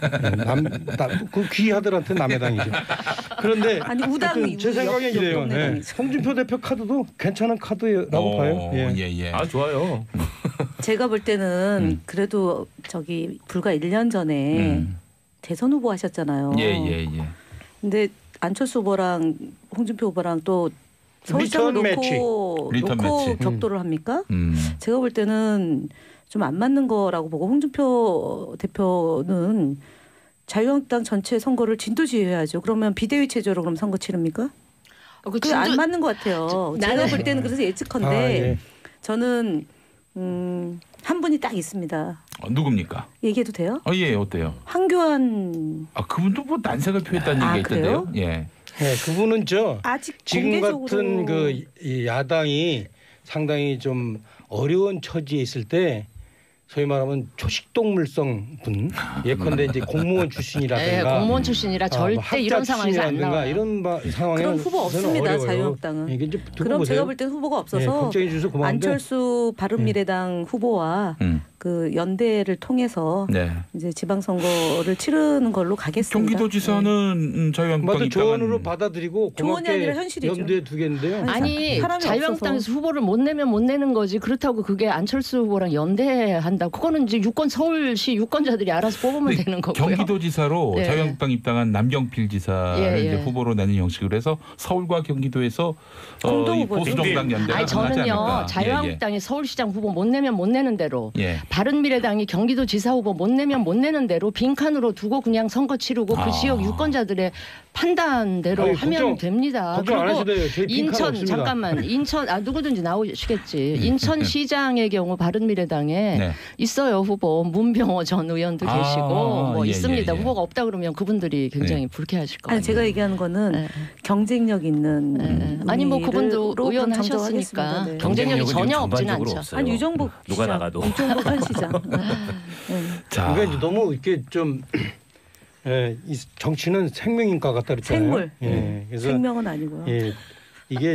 Speaker 3: 남그 귀하들한테 남의 당이죠. 그런데
Speaker 2: 아니, 우당,
Speaker 3: 하여튼 제
Speaker 2: 옆-
Speaker 3: 생각에
Speaker 2: 옆
Speaker 3: 이래요.
Speaker 2: 동네
Speaker 3: 예.
Speaker 2: 당이죠.
Speaker 3: 홍준표 대표 카드도 괜찮은 카드라고
Speaker 1: 어,
Speaker 3: 봐요. 예.
Speaker 1: 예, 예.
Speaker 5: 아 좋아요.
Speaker 2: 제가 볼 때는
Speaker 1: 음.
Speaker 2: 그래도 저기 불과 일 년 전에
Speaker 1: 음.
Speaker 2: 대선 후보 하셨잖아요.
Speaker 1: 예, 예, 예.
Speaker 2: 근데 안철수 후보랑 홍준표 후보랑 또 서울시장을
Speaker 3: 리턴
Speaker 2: 놓고
Speaker 1: 리턴
Speaker 2: 놓고
Speaker 1: 매치.
Speaker 2: 격돌을 합니까?
Speaker 1: 음.
Speaker 2: 제가 볼 때는 좀 안 맞는 거라고 보고 홍준표 대표는 자유한국당 전체 선거를 진두지휘해야죠. 그러면 비대위 체제로 그럼 선거 치릅니까?
Speaker 4: 어, 그
Speaker 2: 그게 안
Speaker 4: 진도-
Speaker 2: 맞는 것 같아요.
Speaker 4: 저-
Speaker 2: 제가
Speaker 4: 나는-
Speaker 2: 볼 때는 그래서 예측컨대
Speaker 3: 아, 예.
Speaker 2: 저는 음, 한 분이 딱 있습니다.
Speaker 1: 어, 누굽니까?
Speaker 2: 얘기해도 돼요?
Speaker 1: 어, 예, 어때요?
Speaker 2: 황교안
Speaker 1: 아, 그분도 뭐 난색을 표했다는
Speaker 2: 아,
Speaker 1: 얘기가 있던데요. 예.
Speaker 3: 예, 그분은 저
Speaker 2: 아직
Speaker 3: 지금
Speaker 2: 공개적으로
Speaker 3: 같은 그 이 야당이 상당히 좀 어려운 처지에 있을 때 소위 말하면 초식동물성 분 예컨대 이제 공무원
Speaker 4: 예,
Speaker 3: 출신이라든가
Speaker 4: 공무원 출신이라
Speaker 3: 아,
Speaker 4: 절대
Speaker 3: 뭐 학자
Speaker 4: 이런 상황에서 안
Speaker 3: 출신이라든가
Speaker 4: 나와요.
Speaker 3: 이런 바, 상황에
Speaker 2: 그런 후보 없습니다. 자유한국당은.
Speaker 3: 이게 이제 듣고
Speaker 2: 그럼
Speaker 3: 보세요.
Speaker 2: 제가 볼 땐 후보가
Speaker 3: 예,
Speaker 2: 없어서
Speaker 3: 걱정해 주셔서 고마운데
Speaker 2: 안철수 바른미래당 후보와
Speaker 1: 음.
Speaker 2: 그 연대를 통해서
Speaker 1: 네.
Speaker 2: 이제 지방선거를 치르는 걸로 가겠습니다.
Speaker 1: 경기도지사는 음, 자유한국당
Speaker 3: 맞아
Speaker 1: 입당한
Speaker 3: 조언으로 받아들이고
Speaker 2: 조언이
Speaker 3: 고맙게
Speaker 2: 아니라 현실이죠.
Speaker 3: 염두에 두겠는데요.
Speaker 4: 아니
Speaker 2: 사람이
Speaker 4: 자유한국당에서 후보를 못 내면 못 내는 거지 그렇다고 그게 안철수 후보랑 연대한다 그거는 이제 유권 서울시 유권자들이 알아서 뽑으면
Speaker 1: 근데
Speaker 4: 되는 거고요.
Speaker 1: 경기도지사로
Speaker 4: 예.
Speaker 1: 자유한국당 입당한 남경필 지사를
Speaker 4: 예, 예.
Speaker 1: 이제 후보로 내는 형식으로 해서 서울과 경기도에서
Speaker 2: 공동
Speaker 1: 어, 이
Speaker 2: 후보죠.
Speaker 1: 보수정당 연대가
Speaker 4: 아니
Speaker 1: 가능하지
Speaker 4: 저는요
Speaker 1: 않을까.
Speaker 4: 자유한국당이 서울시장 후보 못 내면 못 내는 대로
Speaker 1: 예, 예.
Speaker 4: 바른미래당이 경기도지사 후보 못 내면 못 내는 대로 빈칸으로 두고 그냥 선거 치르고 그
Speaker 1: 아.
Speaker 4: 지역 유권자들의 판단대로
Speaker 3: 아니,
Speaker 4: 하면
Speaker 3: 걱정,
Speaker 4: 됩니다.
Speaker 3: 걱정 안
Speaker 4: 그리고
Speaker 3: 하셔도 돼요. 저희 빈칸
Speaker 4: 인천
Speaker 3: 없습니다.
Speaker 4: 잠깐만 인천 아 누구든지 나오시겠지. 인천시장의 경우 바른미래당에
Speaker 1: 네.
Speaker 4: 있어요 후보 문병호 전 의원도
Speaker 1: 아,
Speaker 4: 계시고 뭐
Speaker 1: 예,
Speaker 4: 있습니다.
Speaker 1: 예, 예.
Speaker 4: 후보가 없다 그러면 그분들이 굉장히
Speaker 1: 네.
Speaker 4: 불쾌하실 거예요.
Speaker 2: 아니 제가 얘기하는 거는
Speaker 4: 네.
Speaker 2: 경쟁력 있는
Speaker 4: 네. 아니 뭐 그분도
Speaker 2: 의미로
Speaker 4: 의원
Speaker 2: 그럼
Speaker 4: 하셨으니까
Speaker 2: 정정하겠습니다. 네.
Speaker 4: 경쟁력이
Speaker 5: 지금
Speaker 4: 전혀 없지는
Speaker 5: 전반적으로
Speaker 4: 않죠.
Speaker 5: 없어요.
Speaker 2: 아니 유정복
Speaker 5: 누가
Speaker 2: 시장,
Speaker 5: 나가도.
Speaker 2: 유정복 현 시장. 네. 네.
Speaker 1: 자,
Speaker 3: 그러니까 이제 너무 이렇게 좀 예, 이 정치는 생명인과 같다 그랬잖아요.
Speaker 2: 생물.
Speaker 3: 예,
Speaker 2: 네.
Speaker 3: 그래서
Speaker 2: 생명은 아니고요.
Speaker 3: 예, 이게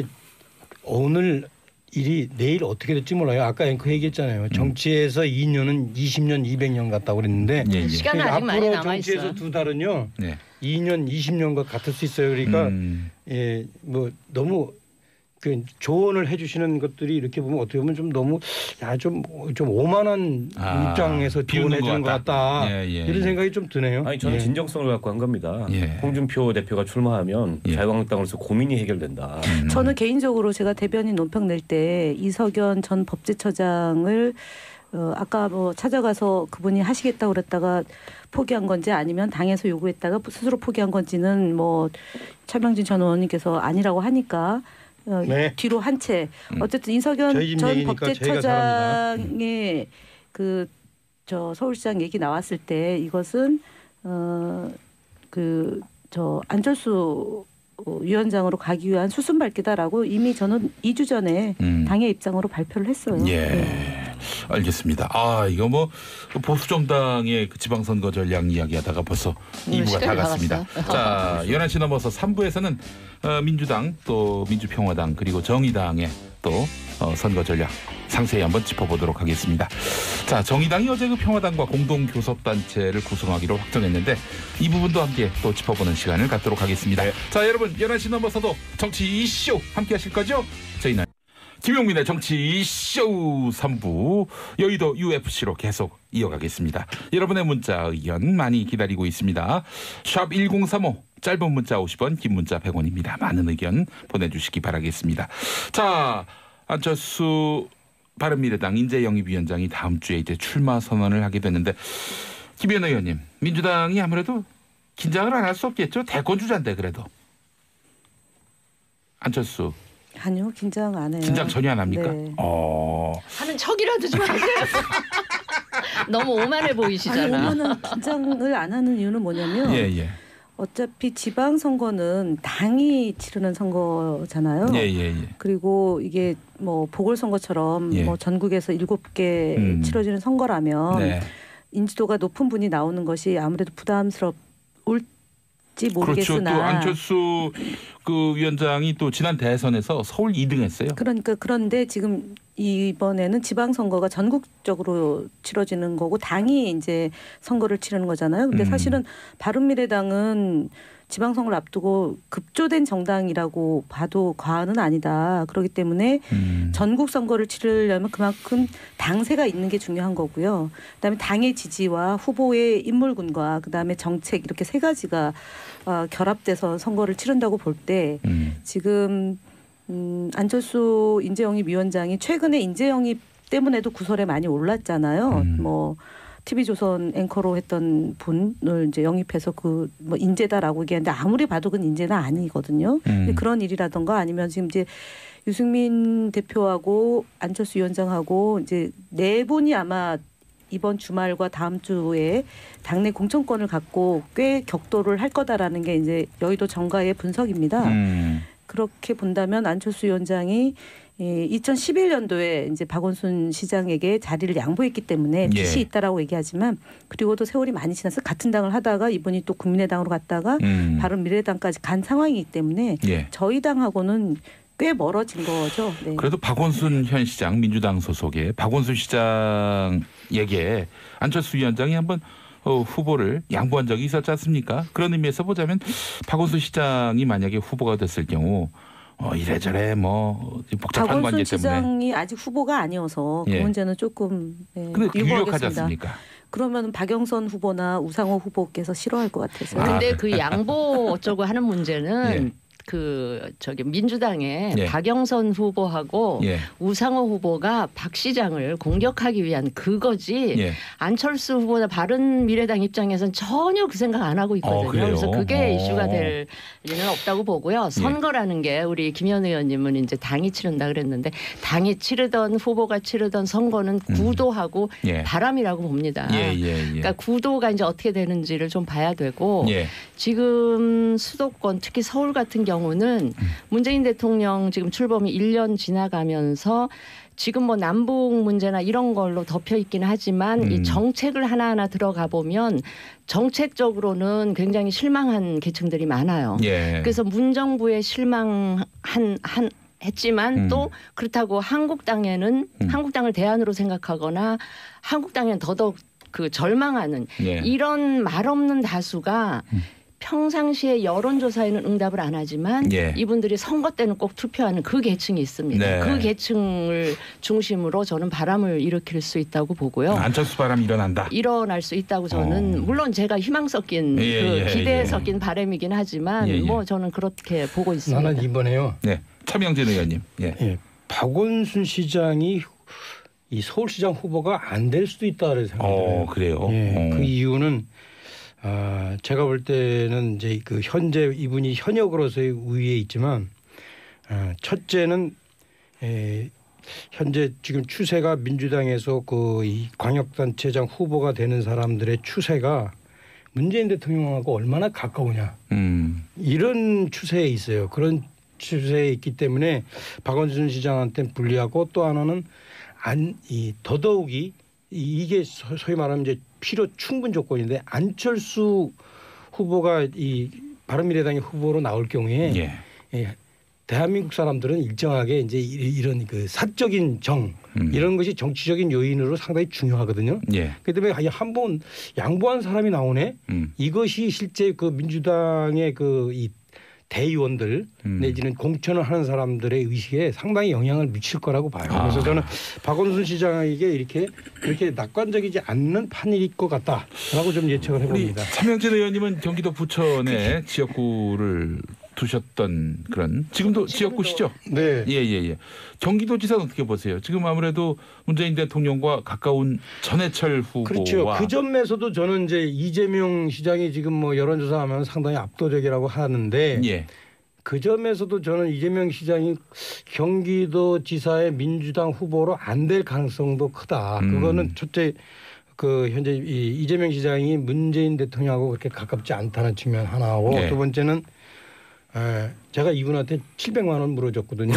Speaker 3: 오늘 일이 내일 어떻게 될지 몰라요. 아까 앵커 얘기했잖아요. 정치에서 이 년은 이십 년, 이백 년 같다고 그랬는데
Speaker 1: 예, 예.
Speaker 4: 시간은
Speaker 3: 그러니까
Speaker 4: 아직 많이
Speaker 3: 앞으로
Speaker 4: 남아
Speaker 3: 정치에서
Speaker 4: 있어요.
Speaker 3: 두 달은요.
Speaker 1: 네.
Speaker 3: 이 년, 이십 년과 같을 수 있어요. 그러니까
Speaker 1: 음.
Speaker 3: 예, 뭐 너무 그 조언을 해주시는 것들이 이렇게 보면 어떻게 보면 좀 너무 야좀 좀 오만한
Speaker 1: 아,
Speaker 3: 입장에서
Speaker 1: 비웃는
Speaker 3: 조언해주는
Speaker 1: 것
Speaker 3: 것
Speaker 1: 같다.
Speaker 3: 같다.
Speaker 1: 예, 예,
Speaker 3: 이런
Speaker 1: 예.
Speaker 3: 생각이 좀 드네요.
Speaker 5: 아니 저는
Speaker 3: 예.
Speaker 5: 진정성을 갖고 한 겁니다.
Speaker 1: 예.
Speaker 5: 홍준표 대표가 출마하면
Speaker 1: 예.
Speaker 5: 자유한국당으로서 고민이 해결된다.
Speaker 1: 음.
Speaker 2: 저는 개인적으로 제가 대변인 논평 낼 때 이석연 전 법제처장을 어, 아까 뭐 찾아가서 그분이 하시겠다고 그랬다가 포기한 건지 아니면 당에서 요구했다가 스스로 포기한 건지는 뭐 차명진 전 의원님께서 아니라고 하니까 어,
Speaker 3: 네.
Speaker 2: 뒤로 한 채
Speaker 1: 음.
Speaker 2: 어쨌든
Speaker 3: 저희
Speaker 2: 이석연
Speaker 3: 집
Speaker 2: 전
Speaker 3: 얘기니까 저희가
Speaker 2: 법제처장의 그 저 서울시장 얘기 나왔을 때 이것은 어 그 저 안철수 위원장으로 가기 위한 수순밟기다라고 이미 저는 이 주 전에
Speaker 1: 음.
Speaker 2: 당의 입장으로 발표를 했어요.
Speaker 1: 예,
Speaker 2: 네.
Speaker 1: 알겠습니다. 아 이거 뭐 보수 정당의 그 지방선거 전략 이야기하다가 벌써
Speaker 4: 음,
Speaker 1: 이 부가 다
Speaker 4: 시간이 다
Speaker 1: 갔습니다. 자, 열한 시 넘어서 삼 부에서는 어, 민주당 또 민주평화당 그리고 정의당의 또 어, 선거 전략 상세히 한번 짚어보도록 하겠습니다. 자, 정의당이 어제 그 평화당과 공동교섭단체를 구성하기로 확정했는데 이 부분도 함께 또 짚어보는 시간을 갖도록 하겠습니다.
Speaker 5: 네.
Speaker 1: 자, 여러분 열한 시 넘어서도 정치 이쇼 함께 하실 거죠? 저희는 김용민의 정치 이쇼 삼 부 여의도 유에프씨로 계속 이어가겠습니다. 여러분의 문자 의견 많이 기다리고 있습니다. 샵 일공삼오 짧은 문자 오십 원 긴 문자 백 원입니다. 많은 의견 보내주시기 바라겠습니다. 자, 안철수 바른미래당 인재영입위원장이 다음 주에 이제 출마 선언을 하게 됐는데 김현 의원님 민주당이 아무래도 긴장을 안 할 수 없겠죠? 대권 주자인데 그래도 안철수
Speaker 2: 아니요, 긴장 안 해요.
Speaker 1: 긴장 전혀 안 합니까?
Speaker 2: 네.
Speaker 1: 어.
Speaker 4: 하는 척이라도 좀 하세요. 너무 오만해
Speaker 2: 아니
Speaker 4: 보이시잖아.
Speaker 2: 오면은 긴장을 안 하는 이유는 뭐냐면
Speaker 1: 예, 예.
Speaker 2: 어차피 지방선거는 당이 치르는 선거잖아요.
Speaker 1: 예, 예, 예.
Speaker 2: 그리고 이게 뭐 보궐선거처럼
Speaker 1: 예.
Speaker 2: 뭐 전국에서 일곱 개
Speaker 1: 음.
Speaker 2: 치러지는 선거라면
Speaker 1: 네.
Speaker 2: 인지도가 높은 분이 나오는 것이 아무래도 부담스러울지
Speaker 1: 그렇죠. 또
Speaker 2: 모르겠으나
Speaker 1: 안철수 그 위원장이 또 지난 대선에서 서울 이 등 했어요.
Speaker 2: 그러니까 그런데 지금 이번에는 지방선거가 전국적으로 치러지는 거고 당이 이제 선거를 치르는 거잖아요. 근데
Speaker 1: 음.
Speaker 2: 사실은 바른미래당은 지방선거를 앞두고 급조된 정당이라고 봐도 과언은 아니다. 그렇기 때문에
Speaker 1: 음.
Speaker 2: 전국 선거를 치르려면 그만큼 당세가 있는 게 중요한 거고요. 그다음에 당의 지지와 후보의 인물군과 그다음에 정책 이렇게 세 가지가 어, 결합돼서 선거를 치른다고 볼 때
Speaker 1: 음.
Speaker 2: 지금 음, 안철수 인재영입위원장이 최근에 인재영입 때문에도 구설에 많이 올랐잖아요.
Speaker 1: 음.
Speaker 2: 뭐 티비조선 앵커로 했던 분을 이제 영입해서 그 뭐 인재다라고 얘기하는데 아무리 봐도 그건 인재는 아니거든요.
Speaker 1: 음.
Speaker 2: 근데 그런 일이라던가 아니면 지금 이제 유승민 대표하고 안철수 위원장하고 이제 네 분이 아마 이번 주말과 다음 주에 당내 공천권을 갖고 꽤 격돌을 할 거다라는 게 이제 여의도 정가의 분석입니다.
Speaker 1: 음.
Speaker 2: 그렇게 본다면 안철수 위원장이 이천십일 년도에 이제 박원순 시장에게 자리를 양보했기 때문에 빚이
Speaker 1: 예.
Speaker 2: 있다라고 얘기하지만 그리고도 세월이 많이 지나서 같은 당을 하다가 이분이 또 국민의당으로 갔다가
Speaker 1: 음.
Speaker 2: 바른미래당까지 간 상황이기 때문에
Speaker 1: 예.
Speaker 2: 저희 당하고는 꽤 멀어진 거죠. 네.
Speaker 1: 그래도 박원순 현 시장 민주당 소속의 박원순 시장에게 안철수 위원장이 한번 어, 후보를 양보한 적이 있었지 않습니까? 그런 의미에서 보자면 박원순 시장이 만약에 후보가 됐을 경우 어, 이래저래 뭐 복잡한 관계
Speaker 2: 박원순
Speaker 1: 때문에.
Speaker 2: 시장이 아직 후보가 아니어서 그
Speaker 1: 예.
Speaker 2: 문제는 조금 네,
Speaker 1: 근데 유력하지
Speaker 2: 유보하겠습니다.
Speaker 1: 않습니까?
Speaker 2: 그러면 박영선 후보나 우상호 후보께서 싫어할 것 같아서.
Speaker 1: 아,
Speaker 4: 근데 그 양보 어쩌고 하는 문제는
Speaker 1: 예.
Speaker 4: 그 저기 민주당의
Speaker 1: 예.
Speaker 4: 박영선 후보하고
Speaker 1: 예.
Speaker 4: 우상호 후보가 박 시장을 공격하기 위한 그거지
Speaker 1: 예.
Speaker 4: 안철수 후보나 바른미래당 입장에서는 전혀 그 생각 안 하고 있거든요.
Speaker 1: 어, 그래요?
Speaker 4: 그래서 그게
Speaker 1: 어.
Speaker 4: 이슈가 될 일은 없다고 보고요. 선거라는 게 우리 김현 의원님은 이제 당이 치른다 그랬는데 당이 치르던 후보가 치르던 선거는 구도하고
Speaker 1: 예.
Speaker 4: 바람이라고 봅니다.
Speaker 1: 예, 예, 예.
Speaker 4: 그러니까 구도가 이제 어떻게 되는지를 좀 봐야 되고
Speaker 1: 예.
Speaker 4: 지금 수도권 특히 서울 같은 경우는 문재인 대통령 지금 출범이 일 년 지나가면서 지금 뭐 남북 문제나 이런 걸로 덮여 있기는 하지만
Speaker 1: 음.
Speaker 4: 이 정책을 하나하나 들어가 보면 정책적으로는 굉장히 실망한 계층들이 많아요.
Speaker 1: 예.
Speaker 4: 그래서 문정부에 실망한 한 했지만
Speaker 1: 음.
Speaker 4: 또 그렇다고 한국당에는
Speaker 1: 음.
Speaker 4: 한국당을 대안으로 생각하거나 한국당에는 더더욱 그 절망하는
Speaker 1: 예.
Speaker 4: 이런 말 없는 다수가
Speaker 1: 음.
Speaker 4: 평상시에 여론조사에는 응답을 안 하지만
Speaker 1: 예.
Speaker 4: 이분들이 선거 때는 꼭 투표하는 그 계층이 있습니다.
Speaker 1: 네.
Speaker 4: 그 계층을 중심으로 저는 바람을 일으킬 수 있다고 보고요.
Speaker 1: 안철수 바람이 일어난다.
Speaker 4: 일어날 수 있다고 저는
Speaker 1: 어.
Speaker 4: 물론 제가 희망 섞인
Speaker 1: 예,
Speaker 4: 그
Speaker 1: 예,
Speaker 4: 기대에
Speaker 1: 예.
Speaker 4: 섞인 바람이긴 하지만
Speaker 1: 예, 예.
Speaker 4: 뭐 저는 그렇게 보고 있습니다.
Speaker 3: 나는 이번에요.
Speaker 1: 네. 차명진 의원님. 예.
Speaker 3: 예, 박원순 시장이 이 서울시장 후보가 안 될 수도 있다고 생각해요.
Speaker 1: 어, 그래요.
Speaker 3: 예,
Speaker 1: 어.
Speaker 3: 그 이유는 아, 제가 볼 때는 이제 그 현재 이분이 현역으로서의 우위에 있지만 아, 첫째는 에, 현재 지금 추세가 민주당에서 그 이 광역단체장 후보가 되는 사람들의 추세가 문재인 대통령하고 얼마나 가까우냐
Speaker 1: 음.
Speaker 3: 이런 추세에 있어요. 그런 추세에 있기 때문에 박원순 시장한테는 불리하고 또 하나는 안, 이 더더욱이 이게 소위 말하면 이제 필요 충분 조건인데 안철수 후보가 이 바른미래당의 후보로 나올 경우에
Speaker 1: 예.
Speaker 3: 예, 대한민국 사람들은 일정하게 이제 이런 그 사적인 정
Speaker 1: 음.
Speaker 3: 이런 것이 정치적인 요인으로 상당히 중요하거든요.
Speaker 1: 예.
Speaker 3: 그렇기 때문에 한 번 양보한 사람이 나오네.
Speaker 1: 음.
Speaker 3: 이것이 실제 그 민주당의 그 이 대의원들
Speaker 1: 음.
Speaker 3: 내지는 공천을 하는 사람들의 의식에 상당히 영향을 미칠 거라고 봐요.
Speaker 1: 아.
Speaker 3: 그래서 저는 박원순 시장에게 이렇게 이렇게 낙관적이지 않는 판일 것 같다라고 좀 예측을
Speaker 1: 우리
Speaker 3: 해봅니다.
Speaker 1: 차명진 의원님은 경기도 부천에 지역구를 두셨던 그런 지금도 지역구시죠?
Speaker 3: 네.
Speaker 1: 예예예. 경기도지사는 어떻게 보세요? 지금 아무래도 문재인 대통령과 가까운 전해철 후보와
Speaker 3: 그렇죠. 그 점에서도 저는 이제 이재명 시장이 지금 뭐 여론조사하면 상당히 압도적이라고 하는데
Speaker 1: 예.
Speaker 3: 그 점에서도 저는 이재명 시장이 경기도지사의 민주당 후보로 안 될 가능성도 크다.
Speaker 1: 음.
Speaker 3: 그거는 첫째 그 현재 이 이재명 시장이 문재인 대통령하고 그렇게 가깝지 않다는 측면 하나고
Speaker 1: 네.
Speaker 3: 두 번째는 에, 제가 이분한테 칠백만 원 물어줬거든요.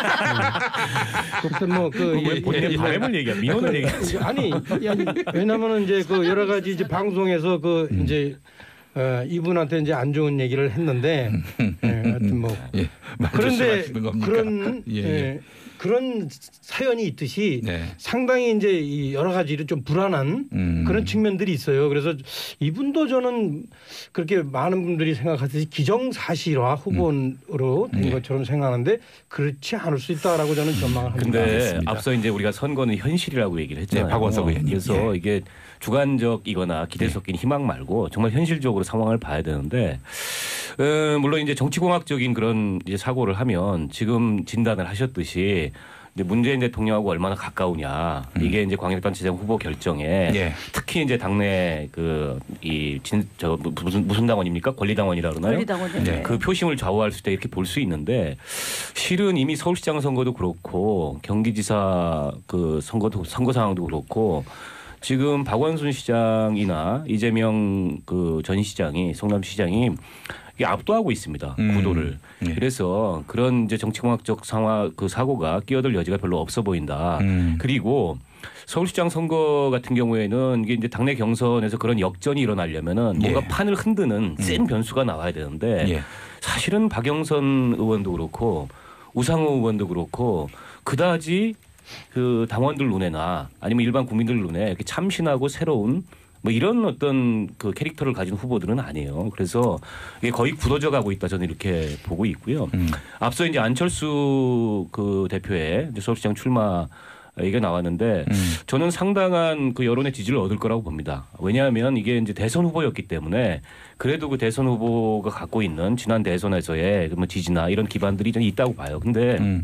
Speaker 3: 그때 뭐그
Speaker 5: 왜 본인의 바람을 얘기해 민원을 얘기하지?
Speaker 3: 아니, 아니 왜냐면은 이제 그 여러 가지 이제 방송에서 그
Speaker 1: 음.
Speaker 3: 이제 어, 이분한테 이제 안 좋은 얘기를 했는데 예, 하여튼 뭐
Speaker 1: 예.
Speaker 3: 그런데
Speaker 1: 말씀하시는 겁니까?
Speaker 3: 그런
Speaker 1: 예,
Speaker 3: 예,
Speaker 1: 예.
Speaker 3: 그런 사연이 있듯이
Speaker 1: 네.
Speaker 3: 상당히 이제 이 여러 가지로 좀 불안한
Speaker 1: 음.
Speaker 3: 그런 측면들이 있어요. 그래서 이분도 저는 그렇게 많은 분들이 생각하듯이 기정사실화 후보로 된
Speaker 1: 네.
Speaker 3: 것처럼 생각하는데 그렇지 않을 수 있다라고 저는 전망을 합니다.
Speaker 5: 근데
Speaker 1: 알겠습니다.
Speaker 5: 앞서 이제 우리가 선거는 현실이라고 얘기를 했잖아요.
Speaker 1: 네, 박원석 의원님.
Speaker 5: 그래서
Speaker 1: 예.
Speaker 5: 이게 주관적이거나 기대 섞인 희망 말고 정말 현실적으로 상황을 봐야 되는데 어, 물론 이제 정치공학적인 그런 이제 사고를 하면 지금 진단을 하셨듯이 이제 문재인 대통령하고 얼마나 가까우냐 이게 이제 광역단체장 후보 결정에
Speaker 1: 예.
Speaker 5: 특히 이제 당내 그 이 진 저 무슨 무슨 당원입니까? 권리당원이라 그러나요?
Speaker 2: 권리당원이요.
Speaker 1: 네.
Speaker 5: 그 표심을 좌우할 수 있다 이렇게 볼 수 있는데 실은 이미 서울시장 선거도 그렇고 경기지사 그 선거도 선거 상황도 그렇고 지금 박원순 시장이나 이재명 그 전 시장이 성남시장이 이게 압도하고 있습니다.
Speaker 1: 음.
Speaker 5: 구도를.
Speaker 1: 네.
Speaker 5: 그래서 그런 이제 정치공학적 상황 그 사고가 끼어들 여지가 별로 없어 보인다.
Speaker 1: 음.
Speaker 5: 그리고 서울시장 선거 같은 경우에는 이게 이제 당내 경선에서 그런 역전이 일어나려면은 뭔가
Speaker 1: 예.
Speaker 5: 판을 흔드는 센 변수가 나와야 되는데
Speaker 1: 예.
Speaker 5: 사실은 박영선 의원도 그렇고 우상호 의원도 그렇고 그다지 그 당원들 눈에나 아니면 일반 국민들 눈에 이렇게 참신하고 새로운 뭐 이런 어떤 그 캐릭터를 가진 후보들은 아니에요. 그래서 이게 거의 굳어져 가고 있다 저는 이렇게 보고 있고요.
Speaker 1: 음.
Speaker 5: 앞서 이제 안철수 그 대표의 이제 서울시장 출마 이게 나왔는데
Speaker 1: 음.
Speaker 5: 저는 상당한 그 여론의 지지를 얻을 거라고 봅니다. 왜냐하면 이게 이제 대선 후보였기 때문에 그래도 그 대선 후보가 갖고 있는 지난 대선에서의 뭐 지지나 이런 기반들이 좀 있다고 봐요. 근데
Speaker 1: 음.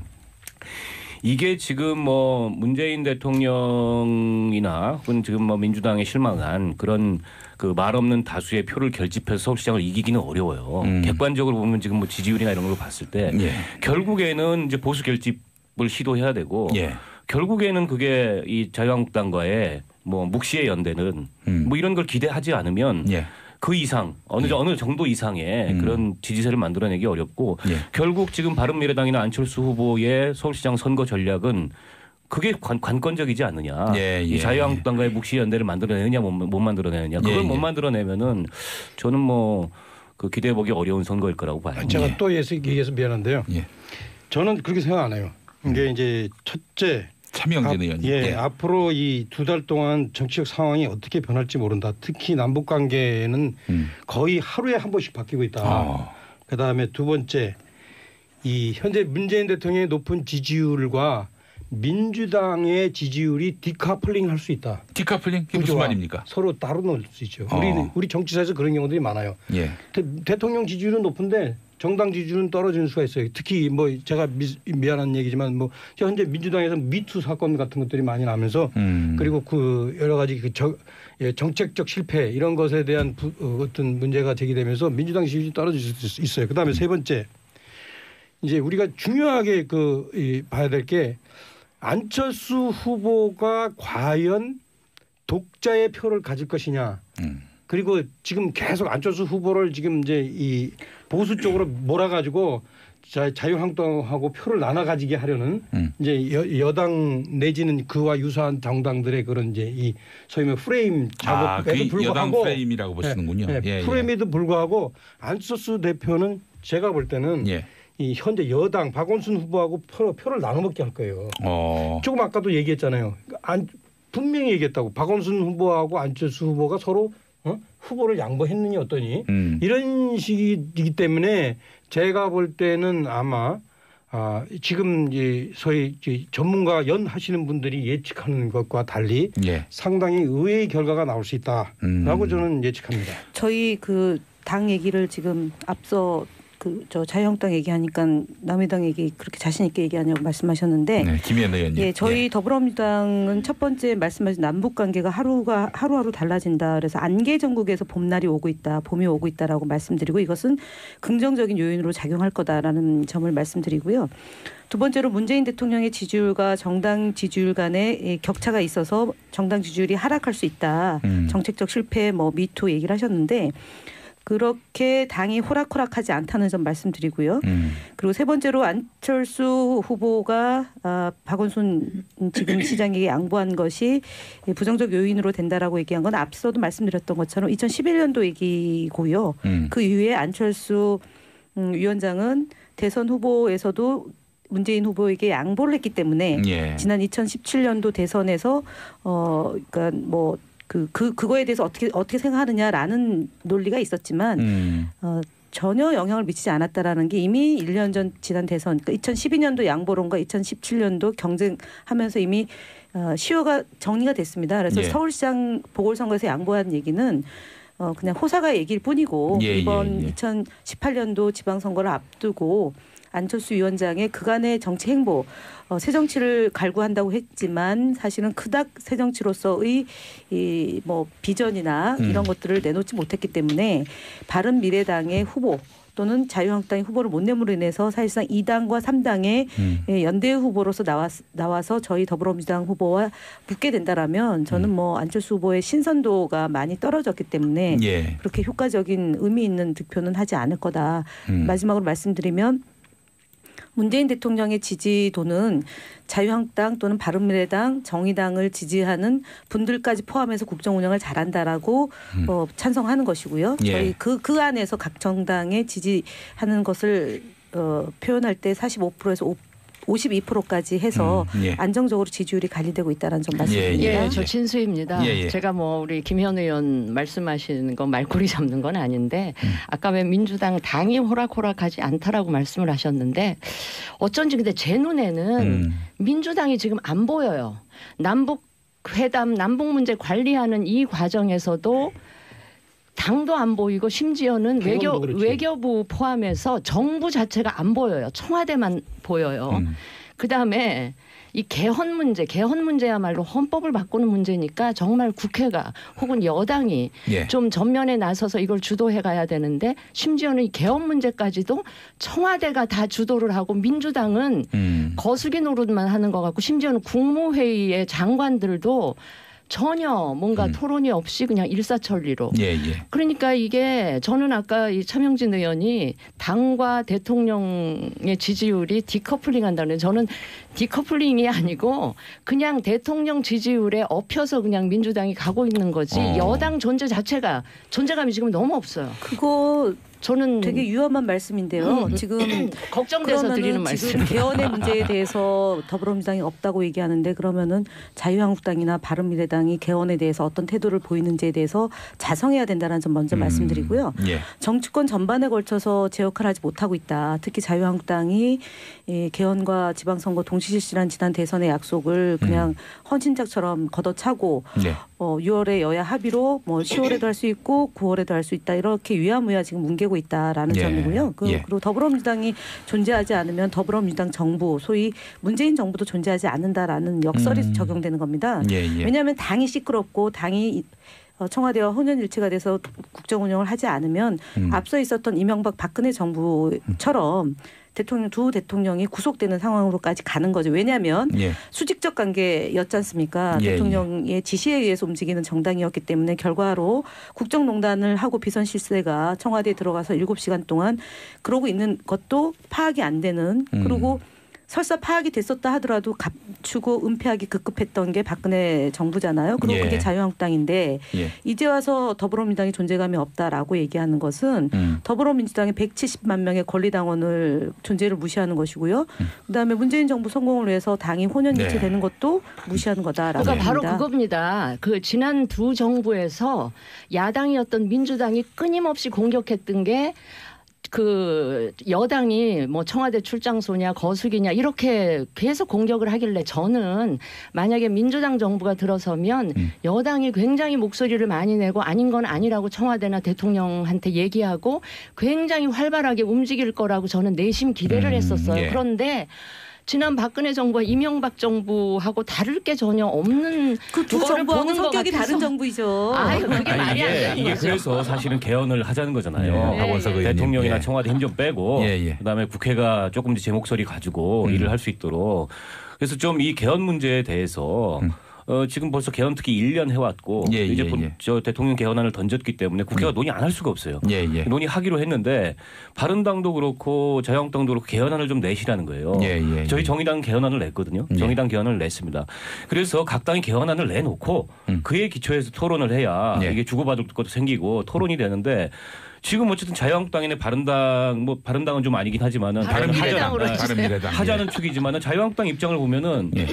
Speaker 5: 이게 지금 뭐 문재인 대통령이나 혹은 지금 뭐 민주당에 실망한 그런 그 말 없는 다수의 표를 결집해서 서울시장을 이기기는 어려워요.
Speaker 1: 음.
Speaker 5: 객관적으로 보면 지금 뭐 지지율이나 이런 걸 봤을 때
Speaker 1: 예.
Speaker 5: 결국에는 이제 보수 결집을 시도해야 되고
Speaker 1: 예.
Speaker 5: 결국에는 그게 이 자유한국당과의 뭐 묵시의 연대는
Speaker 1: 음.
Speaker 5: 뭐 이런 걸 기대하지 않으면
Speaker 1: 예.
Speaker 5: 그 이상 어느
Speaker 1: 예.
Speaker 5: 어느 정도 이상의
Speaker 1: 음.
Speaker 5: 그런 지지세를 만들어내기 어렵고
Speaker 1: 예.
Speaker 5: 결국 지금 바른미래당이나 안철수 후보의 서울시장 선거 전략은 그게 관, 관건적이지 않느냐.
Speaker 1: 예, 예,
Speaker 5: 이 자유한국당과의 묵시 연대를 만들어내느냐 못, 못 만들어내느냐. 그걸
Speaker 1: 예,
Speaker 5: 못
Speaker 1: 예.
Speaker 5: 만들어내면은 저는 뭐 그 기대해보기 어려운 선거일 거라고 봐요.
Speaker 3: 제가
Speaker 1: 예.
Speaker 3: 또 얘기해서 미안한데요.
Speaker 1: 예.
Speaker 3: 저는 그렇게 생각 안 해요. 이게 이제 첫째
Speaker 1: 차명진 의원님.
Speaker 3: 예,
Speaker 1: 예.
Speaker 3: 앞으로 이 두 달 동안 정치적 상황이 어떻게 변할지 모른다. 특히 남북 관계는
Speaker 1: 음.
Speaker 3: 거의 하루에 한 번씩 바뀌고 있다.
Speaker 1: 아.
Speaker 3: 그다음에 두 번째 이 현재 문재인 대통령의 높은 지지율과 민주당의 지지율이 디카플링 할 수 있다.
Speaker 1: 디카플링? 그게 무슨
Speaker 3: 구조와
Speaker 1: 말입니까?
Speaker 3: 서로 따로 놓을 수 있죠.
Speaker 1: 어.
Speaker 3: 우리 우리 정치사에서 그런 경우들이 많아요.
Speaker 1: 예.
Speaker 3: 대, 대통령 지지율은 높은데 정당 지지율은 떨어지는 수가 있어요. 특히 뭐 제가 미, 미안한 얘기지만 뭐 현재 민주당에서 미투 사건 같은 것들이 많이 나면서
Speaker 1: 음.
Speaker 3: 그리고 그 여러 가지 그 정, 예, 정책적 실패 이런 것에 대한 부, 어, 어떤 문제가 제기되면서 민주당 지지율이 떨어질 수 있어요. 그다음에 세 번째 이제 우리가 중요하게 그 이, 봐야 될 게 안철수 후보가 과연 독자의 표를 가질 것이냐.
Speaker 1: 음.
Speaker 3: 그리고 지금 계속 안철수 후보를 지금 이제 이 보수 쪽으로 몰아가지고 자, 자유한국당하고 표를 나눠 가지게 하려는
Speaker 1: 음.
Speaker 3: 이제 여, 여당 내지는 그와 유사한 정당들의 그런 이제 이 소위 말해 프레임
Speaker 1: 아,
Speaker 3: 작업에도
Speaker 1: 그 여당
Speaker 3: 불구하고
Speaker 1: 프레임이라고 보시는군요.
Speaker 3: 예,
Speaker 1: 예, 예.
Speaker 3: 프레임에도 불구하고 안철수 대표는 제가 볼 때는
Speaker 1: 예.
Speaker 3: 이 현재 여당 박원순 후보하고 표, 표를 나눠 먹게 할 거예요.
Speaker 1: 어.
Speaker 3: 조금 아까도 얘기했잖아요. 안, 분명히 얘기했다고 박원순 후보하고 안철수 후보가 서로 어? 후보를 양보했느니 어떠니
Speaker 1: 음.
Speaker 3: 이런 식이기 때문에 제가 볼 때는 아마 아, 지금 이 소위 이 전문가 연 하시는 분들이 예측하는 것과 달리
Speaker 1: 예.
Speaker 3: 상당히 의외의 결과가 나올 수 있다라고
Speaker 1: 음.
Speaker 3: 저는 예측합니다.
Speaker 2: 저희 그 당 얘기를 지금 앞서 그 저 자유한국당 얘기하니까 남의당 얘기 그렇게 자신 있게 얘기하냐고 말씀하셨는데
Speaker 1: 네, 김현 의원님.
Speaker 2: 예, 저희 더불어민주당은 첫 번째 말씀하신 남북 관계가 하루가 하루하루 달라진다. 그래서 안개 전국에서 봄날이 오고 있다, 봄이 오고 있다라고 말씀드리고 이것은 긍정적인 요인으로 작용할 거다라는 점을 말씀드리고요. 두 번째로 문재인 대통령의 지지율과 정당 지지율 간의 격차가 있어서 정당 지지율이 하락할 수 있다.
Speaker 1: 음.
Speaker 2: 정책적 실패, 뭐 미투 얘기를 하셨는데. 그렇게 당이 호락호락하지 않다는 점 말씀드리고요.
Speaker 1: 음.
Speaker 2: 그리고 세 번째로 안철수 후보가 아, 박원순 지금 시장에게 양보한 것이 부정적 요인으로 된다라고 얘기한 건 앞서도 말씀드렸던 것처럼 이천십일 년도 얘기고요.
Speaker 1: 음.
Speaker 2: 그 이후에 안철수 음, 위원장은 대선 후보에서도 문재인 후보에게 양보를 했기 때문에
Speaker 1: 예.
Speaker 2: 지난 이천십칠 년도 대선에서 어 그러니까 뭐 그, 그, 그거에 대해서 어떻게, 어떻게 생각하느냐라는 논리가 있었지만, 음. 어, 전혀 영향을 미치지 않았다라는 게 이미 일 년 전 지난 대선, 그러니까 이천십이 년도 양보론과 이천십칠 년도 경쟁하면서 이미 어, 시효가 정리가 됐습니다. 그래서
Speaker 1: 예.
Speaker 2: 서울시장 보궐선거에서 양보한 얘기는 어, 그냥 호사가 얘기일 뿐이고,
Speaker 1: 예,
Speaker 2: 이번
Speaker 1: 예, 예.
Speaker 2: 이천십팔 년도 지방선거를 앞두고 안철수 위원장의 그간의 정치 행보, 어, 새정치를 갈구한다고 했지만 사실은 그닥 새정치로서의 이 뭐 비전이나
Speaker 1: 음.
Speaker 2: 이런 것들을 내놓지 못했기 때문에 바른미래당의 후보 또는 자유한국당의 후보를 못 내므로 인해서 사실상 이 당과 삼 당의
Speaker 1: 음.
Speaker 2: 연대 후보로서 나왔, 나와서 저희 더불어민주당 후보와 붙게 된다라면 저는 뭐 안철수 후보의 신선도가 많이 떨어졌기 때문에
Speaker 1: 예.
Speaker 2: 그렇게 효과적인 의미 있는 득표는 하지 않을 거다.
Speaker 1: 음.
Speaker 2: 마지막으로 말씀드리면 문재인 대통령의 지지도는 자유한국당 또는 바른미래당, 정의당을 지지하는 분들까지 포함해서 국정 운영을 잘한다라고
Speaker 1: 음.
Speaker 2: 어, 찬성하는 것이고요.
Speaker 1: 예.
Speaker 2: 저희 그, 그 안에서 각 정당에 지지하는 것을 어, 표현할 때 사십오 퍼센트에서 오십이 퍼센트까지 해서
Speaker 1: 음, 예.
Speaker 2: 안정적으로 지지율이 관리되고 있다는 점 말씀드립니다.
Speaker 1: 예,
Speaker 4: 예, 저 진수입니다.
Speaker 1: 예, 예.
Speaker 4: 제가 뭐 우리 김현 의원 말씀하시는 건 말꼬리 잡는 건 아닌데
Speaker 1: 음.
Speaker 4: 아까 왜 민주당 당이 호락호락하지 않다라고 말씀을 하셨는데 어쩐지 근데 제 눈에는
Speaker 1: 음.
Speaker 4: 민주당이 지금 안 보여요. 남북 회담, 남북 문제 관리하는 이 과정에서도 당도 안 보이고 심지어는 외교, 외교부 포함해서 정부 자체가 안 보여요. 청와대만 보여요. 음. 그다음에 이 개헌 문제, 개헌 문제야말로 헌법을 바꾸는 문제니까 정말 국회가 혹은 여당이 예. 좀 전면에 나서서 이걸 주도해 가야 되는데 심지어는 이 개헌 문제까지도 청와대가 다 주도를 하고 민주당은 음. 거수기 노릇만 하는 것 같고 심지어는 국무회의의 장관들도 전혀 뭔가 음. 토론이 없이 그냥 일사천리로. 예, 예. 그러니까 이게 저는 아까 이 차명진 의원이 당과 대통령의 지지율이 디커플링한다는 저는 디커플링이 아니고 그냥 대통령 지지율에 엎혀서 그냥 민주당이 가고 있는 거지 어. 여당 존재 자체가 존재감이 지금 너무 없어요.
Speaker 2: 그거 저는 되게 위험한 말씀인데요.
Speaker 4: 음.
Speaker 2: 지금
Speaker 4: 걱정돼서 드리는 말씀.
Speaker 2: 지금 개헌의 문제에 대해서 더불어민주당이 없다고 얘기하는데 그러면은 자유한국당이나 바른미래당이 개헌에 대해서 어떤 태도를 보이는지에 대해서 자성해야 된다는 점 먼저 음. 말씀드리고요. 예. 정치권 전반에 걸쳐서 제 역할을 하지 못하고 있다. 특히 자유한국당이 개헌과 지방선거 동시 실시란 지난 대선의 약속을 그냥 음. 헌신작처럼 걷어차고 예. 어, 유월에 여야 합의로 뭐 시월에도 할 수 있고 구월에도 할 수 있다. 이렇게 유야무야 지금 뭉개고 있다라는 예. 점이고요. 그, 예. 그리고 더불어민주당이 존재하지 않으면 더불어민주당 정부, 소위 문재인 정부도 존재하지 않는다라는 역설이 음. 적용되는 겁니다. 예, 예. 왜냐하면 당이 시끄럽고 당이 청와대와 혼연일체가 돼서 국정 운영을 하지 않으면 음. 앞서 있었던 이명박 박근혜 정부처럼 대통령 두 대통령이 구속되는 상황으로까지 가는 거죠. 왜냐하면 예. 수직적 관계였지 않습니까? 예, 대통령의 예. 지시에 의해서 움직이는 정당이었기 때문에 결과로 국정농단을 하고 비선실세가 청와대에 들어가서 일곱 시간 동안 그러고 있는 것도 파악이 안 되는 음. 그리고 설사 파악이 됐었다 하더라도 감추고 은폐하기 급급했던 게 박근혜 정부잖아요. 그리고 예. 그게 자유한국당인데 예. 이제 와서 더불어민주당이 존재감이 없다라고 얘기하는 것은 음. 더불어민주당의 백칠십만 명의 권리당원을 존재를 무시하는 것이고요. 음. 그다음에 문재인 정부 성공을 위해서 당이 혼연일체되는 네. 것도 무시하는 거다라고
Speaker 4: 그러니까
Speaker 2: 합니다.
Speaker 4: 바로 그겁니다. 그 지난 두 정부에서 야당이었던 민주당이 끊임없이 공격했던 게 그 여당이 뭐 청와대 출장소냐 거수기냐 이렇게 계속 공격을 하길래 저는 만약에 민주당 정부가 들어서면 음. 여당이 굉장히 목소리를 많이 내고 아닌 건 아니라고 청와대나 대통령한테 얘기하고 굉장히 활발하게 움직일 거라고 저는 내심 기대를 음, 했었어요. 예. 그런데 지난 박근혜 정부와 이명박 정부하고 다를 게 전혀 없는
Speaker 2: 그 두 정부하고 성격이 다른 정부이죠.
Speaker 4: 아유, 그게
Speaker 5: 아니,
Speaker 4: 말이 안
Speaker 5: 이게,
Speaker 4: 되는
Speaker 5: 이게
Speaker 4: 거죠.
Speaker 5: 그래서 사실은 개헌을 하자는 거잖아요.
Speaker 1: 예, 박원석 의원님.
Speaker 5: 대통령이나
Speaker 1: 예.
Speaker 5: 청와대 힘 좀 빼고
Speaker 1: 예, 예.
Speaker 5: 그다음에 국회가 조금 더 제 목소리 가지고 음. 일을 할 수 있도록 그래서 좀 이 개헌 문제에 대해서 음. 어, 지금 벌써 개헌 특히 일 년 해왔고 예, 이제
Speaker 1: 예, 예.
Speaker 5: 저 대통령 개헌안을 던졌기 때문에 국회가 음. 논의 안 할 수가 없어요.
Speaker 1: 예, 예.
Speaker 5: 논의하기로 했는데 바른당도 그렇고 자유한국당도 그렇고 개헌안을 좀 내시라는 거예요.
Speaker 1: 예, 예,
Speaker 5: 저희
Speaker 1: 예.
Speaker 5: 정의당 개헌안을 냈거든요.
Speaker 1: 예.
Speaker 5: 정의당 개헌안을 냈습니다. 그래서 각 당이 개헌안을 내놓고 음. 그에 기초해서 토론을 해야
Speaker 1: 예.
Speaker 5: 이게 주고받을 것도 생기고 토론이 되는데 지금 어쨌든 자유한국당이나 바른당 뭐 바른당은 좀 아니긴 하지만은
Speaker 4: 바른미래당으로
Speaker 5: 하자는, 하자는 축이지만은 자유한국당 입장을 보면은
Speaker 1: 예.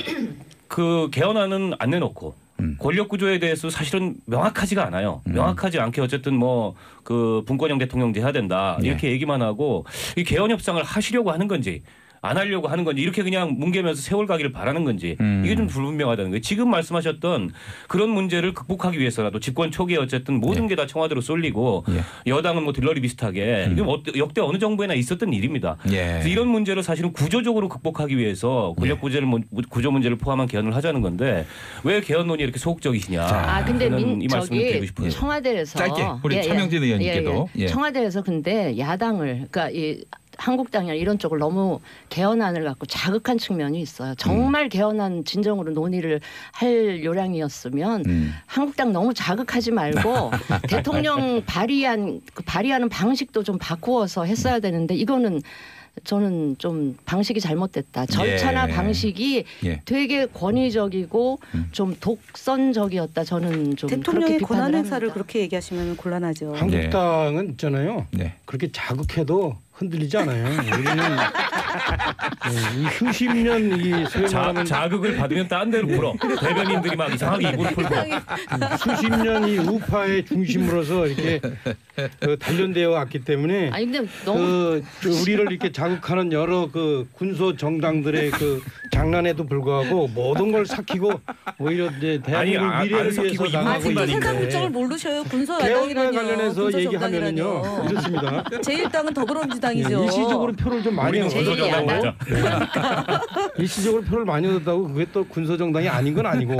Speaker 5: 그 개헌안은 안 내놓고 음. 권력 구조에 대해서 사실은 명확하지가 않아요.
Speaker 1: 음.
Speaker 5: 명확하지 않게 어쨌든 뭐 그 분권형 대통령제 해야 된다 이렇게 예. 얘기만 하고 이 개헌 협상을 하시려고 하는 건지 안 하려고 하는 건지 이렇게 그냥 뭉개면서 세월 가기를 바라는 건지 음. 이게 좀 불분명하다는 거예요. 지금 말씀하셨던 그런 문제를 극복하기 위해서라도 집권 초기에 어쨌든 모든 예. 게 다 청와대로 쏠리고 예. 여당은 뭐 들러리 비슷하게 음. 이게 역대 어느 정부에나 있었던 일입니다.
Speaker 1: 예.
Speaker 5: 그래서 이런 문제를 사실은 구조적으로 극복하기 위해서 권력 구조를 구조 문제를 포함한 개헌을 하자는 건데 왜 개헌 논의 이렇게 소극적이시냐?
Speaker 4: 아 근데 민,
Speaker 5: 이 말씀을
Speaker 4: 저기
Speaker 5: 드리고 싶어요.
Speaker 4: 청와대에서
Speaker 1: 짧게 우리
Speaker 4: 예,
Speaker 1: 차명진
Speaker 4: 예,
Speaker 1: 의원님께도
Speaker 4: 예, 예. 청와대에서 근데 야당을 그러니까 이 한국당이나 이런 쪽을 너무 개헌안을 갖고 자극한 측면이 있어요. 정말 음. 개헌안 진정으로 논의를 할 요량이었으면 음. 한국당 너무 자극하지 말고 대통령 발의한 그 발의하는 방식도 좀 바꾸어서 했어야 되는데 이거는 저는 좀 방식이 잘못됐다. 절차나
Speaker 1: 예.
Speaker 4: 방식이
Speaker 1: 예.
Speaker 4: 되게 권위적이고
Speaker 1: 음.
Speaker 4: 좀 독선적이었다. 저는 좀
Speaker 2: 대통령의
Speaker 4: 그렇게
Speaker 2: 권한 행사를
Speaker 4: 합니다.
Speaker 2: 그렇게 얘기하시면 곤란하죠.
Speaker 3: 한국당은 있잖아요.
Speaker 1: 네.
Speaker 3: 그렇게 자극해도 흔들리지 않아요. 우리는 네, 이 수십 년 이 소위 말하는
Speaker 5: 자극을 받으면 딴 데로 불어. 대변인들이 막 이상하게 입을 풀고.
Speaker 3: 수십 년 이 우파의 중심으로서 이렇게 그 단련되어 왔기 때문에
Speaker 4: 아니 근데 너무
Speaker 3: 그, 그 우리를 이렇게 자극하는 여러 그 군소 정당들의 그 장난에도 불구하고 모든 걸 삭히고 오히려 이제 대한민국
Speaker 5: 아니, 아,
Speaker 3: 미래를
Speaker 5: 안
Speaker 3: 위해서
Speaker 5: 삭히고
Speaker 3: 나가고
Speaker 2: 아직도
Speaker 3: 있는데
Speaker 2: 세상 국정을 모르셔요. 군소
Speaker 3: 개헌과
Speaker 2: 야당이라뇨.
Speaker 3: 관련해서
Speaker 2: 군소
Speaker 3: 얘기하면은요
Speaker 2: 정당이라뇨.
Speaker 3: 이렇습니다.
Speaker 2: 제일 당은 더불어민주당이죠.
Speaker 3: 예, 일시적으로 표를 좀 많이
Speaker 5: 우리는
Speaker 4: 제일
Speaker 3: 얻었다고.
Speaker 4: 야당.
Speaker 3: 일시적으로 표를 많이 얻었다고 그게 또 군소정당이 아닌 건 아니고.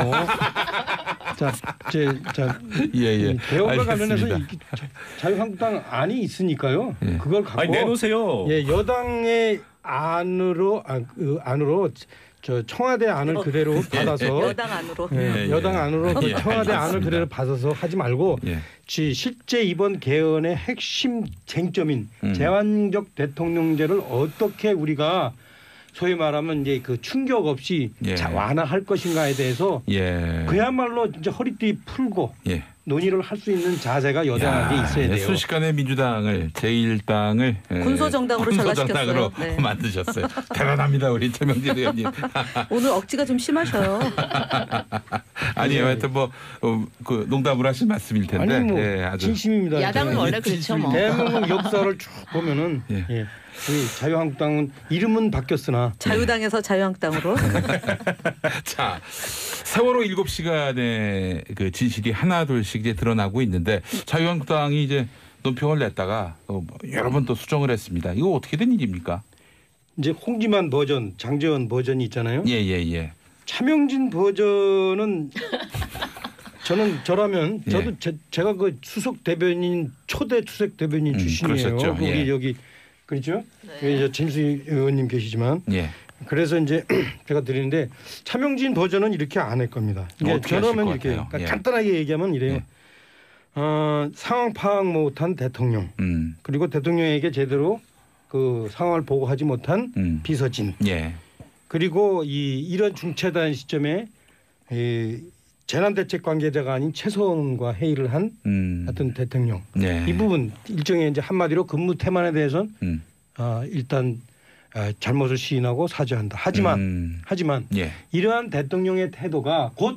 Speaker 3: 자, 제, 자,
Speaker 1: 예, 예.
Speaker 3: 이 개헌과 관련해서
Speaker 1: 알겠습니다.
Speaker 3: 이- 자- 자유한국당 안이 있으니까요.
Speaker 1: 예.
Speaker 3: 그걸 갖고
Speaker 5: 아니 내놓으세요.
Speaker 3: 예, 여당의 안으로 아, 그 안으로 저 청와대 안을 그대로 받아서
Speaker 2: 여당 안으로.
Speaker 3: 예,
Speaker 1: 예, 예.
Speaker 3: 여당 안으로 그
Speaker 1: 예,
Speaker 3: 청와대 안을
Speaker 1: 알겠습니다.
Speaker 3: 그대로 받아서 하지 말고
Speaker 1: 예.
Speaker 3: 지 실제 이번 개헌의 핵심 쟁점인
Speaker 1: 음.
Speaker 3: 제왕적 대통령제를 어떻게 우리가 소위 말하면 이제 그 충격 없이
Speaker 1: 예.
Speaker 3: 자, 완화할 것인가에 대해서
Speaker 1: 예.
Speaker 3: 그야말로 이제 허리띠 풀고
Speaker 1: 예.
Speaker 3: 논의를 할 수 있는 자세가 여당에게
Speaker 1: 야,
Speaker 3: 있어야
Speaker 1: 예,
Speaker 3: 돼요.
Speaker 1: 순식간에 민주당을 제일 당을 예,
Speaker 2: 군소정당으로
Speaker 1: 군소정당으로
Speaker 2: 전락시켰어요. 네.
Speaker 1: 만드셨어요. 대단합니다, 우리 최명진 의원님.
Speaker 2: 오늘 억지가 좀 심하셔요.
Speaker 1: 아니 하여튼 뭐 그 농담으로 하신 말씀일 텐데.
Speaker 3: 아니 뭐
Speaker 1: 예, 아주
Speaker 3: 진심입니다.
Speaker 4: 야당은
Speaker 3: 저는.
Speaker 4: 원래 그렇죠 뭐.
Speaker 3: 대한민국 역사를 쭉 보면은
Speaker 1: 예.
Speaker 3: 예. 우리 자유한국당은 이름은 바뀌었으나
Speaker 2: 자유당에서 자유한국당으로.
Speaker 1: 자, 세월호 일곱 시간의 그 진실이 하나 둘씩 이제 드러나고 있는데 자유한국당이 이제 논평을 냈다가 어, 뭐 여러 번 또 수정을 했습니다. 이거 어떻게 된 일입니까?
Speaker 3: 이제 홍지만 버전, 장재원 버전이 있잖아요.
Speaker 1: 예, 예, 예.
Speaker 3: 차명진 버전은 저는 저라면
Speaker 1: 예.
Speaker 3: 저도 제, 제가 그 수석 대변인 초대 수석 대변인
Speaker 1: 음,
Speaker 3: 출신이에요.
Speaker 1: 그러셨죠.
Speaker 3: 그 우리
Speaker 1: 예.
Speaker 3: 여기 그렇죠? 여기 저 진수 의원님 계시지만
Speaker 1: 예.
Speaker 3: 그래서 이제 제가 드리는데 차명진 버전은 이렇게 안 할 겁니다. 이게
Speaker 1: 어떻게 하실
Speaker 3: 저라면
Speaker 1: 것
Speaker 3: 이렇게
Speaker 1: 같아요?
Speaker 3: 그러니까
Speaker 1: 예.
Speaker 3: 간단하게 얘기하면 이래요.
Speaker 1: 예.
Speaker 3: 어, 상황 파악 못한 대통령
Speaker 1: 음.
Speaker 3: 그리고 대통령에게 제대로 그 상황을 보고하지 못한
Speaker 1: 음.
Speaker 3: 비서진
Speaker 1: 예.
Speaker 3: 그리고 이 이런 중차대한 시점에 이 재난대책 관계자가 아닌 최소원과 회의를 한
Speaker 1: 음.
Speaker 3: 어떤 대통령
Speaker 1: 예.
Speaker 3: 이 부분 일종의 이제 한마디로 근무 태만에 대해서는
Speaker 1: 음.
Speaker 3: 아, 일단 아, 잘못을 시인하고 사죄한다. 하지만
Speaker 1: 음.
Speaker 3: 하지만
Speaker 1: 예.
Speaker 3: 이러한 대통령의 태도가 곧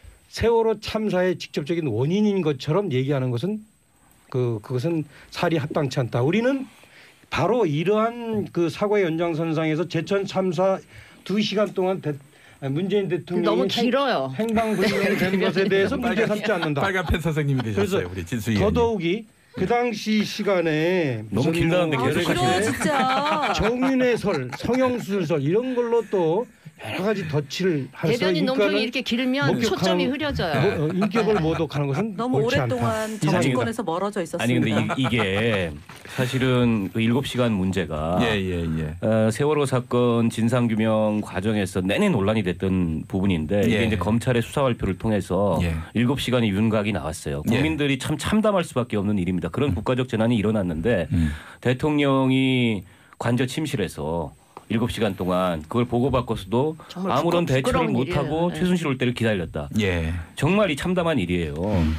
Speaker 3: 세월호 참사의 직접적인 원인인 것처럼 얘기하는 것은 그 그것은 사리 합당치 않다. 우리는 바로 이러한 그 사고의 연장선상에서 제천 참사 두 시간 동안 대, 문재인 대통령이
Speaker 4: 너무 길어요.
Speaker 3: 행방불명된 것에 대해서 문제 삼지 않는다.
Speaker 1: 빨간 펜 선생님이 되셨어요,
Speaker 3: 그래서
Speaker 1: 우리 진수 의원님.
Speaker 3: 더더욱이 그 당시 시간에
Speaker 5: 너무
Speaker 3: 무슨
Speaker 5: 길다는데
Speaker 3: 뭐
Speaker 2: 아,
Speaker 5: 계속
Speaker 2: 길어
Speaker 5: 하시네.
Speaker 2: 진짜.
Speaker 3: 정윤의 설, 성형수술 이런 걸로 또 여러 가지 덧칠을 해서
Speaker 4: 대변인 논평이
Speaker 3: 인권을
Speaker 4: 이렇게 길면
Speaker 3: 목격하는-
Speaker 4: 초점이 흐려져요.
Speaker 3: 뭐, 어, 인격을 모독하는 것은
Speaker 2: 너무
Speaker 3: 옳지 않다.
Speaker 2: 오랫동안
Speaker 3: 이상입니다.
Speaker 2: 정치권에서 멀어져 있었습니다.
Speaker 5: 아니 근데 이, 이게 사실은 그 일곱 시간 문제가
Speaker 1: 예, 예, 예.
Speaker 5: 어, 세월호 사건 진상규명 과정에서 내내 논란이 됐던 부분인데 이게
Speaker 1: 예.
Speaker 5: 이제 검찰의 수사 발표를 통해서
Speaker 1: 예.
Speaker 5: 일곱 시간의 윤곽이 나왔어요.
Speaker 1: 예.
Speaker 5: 국민들이 참 참담할 수밖에 없는 일입니다. 그런 국가적 재난이 일어났는데
Speaker 1: 음.
Speaker 5: 대통령이 관저 침실에서 일곱 시간 동안 그걸 보고받고서도
Speaker 4: 정말
Speaker 5: 아무런
Speaker 4: 부끄-
Speaker 5: 대처를
Speaker 4: 부끄러운
Speaker 5: 못하고
Speaker 4: 일이에요. 네.
Speaker 5: 최순실 올 때를 기다렸다.
Speaker 1: 예.
Speaker 5: 정말 이 참담한 일이에요.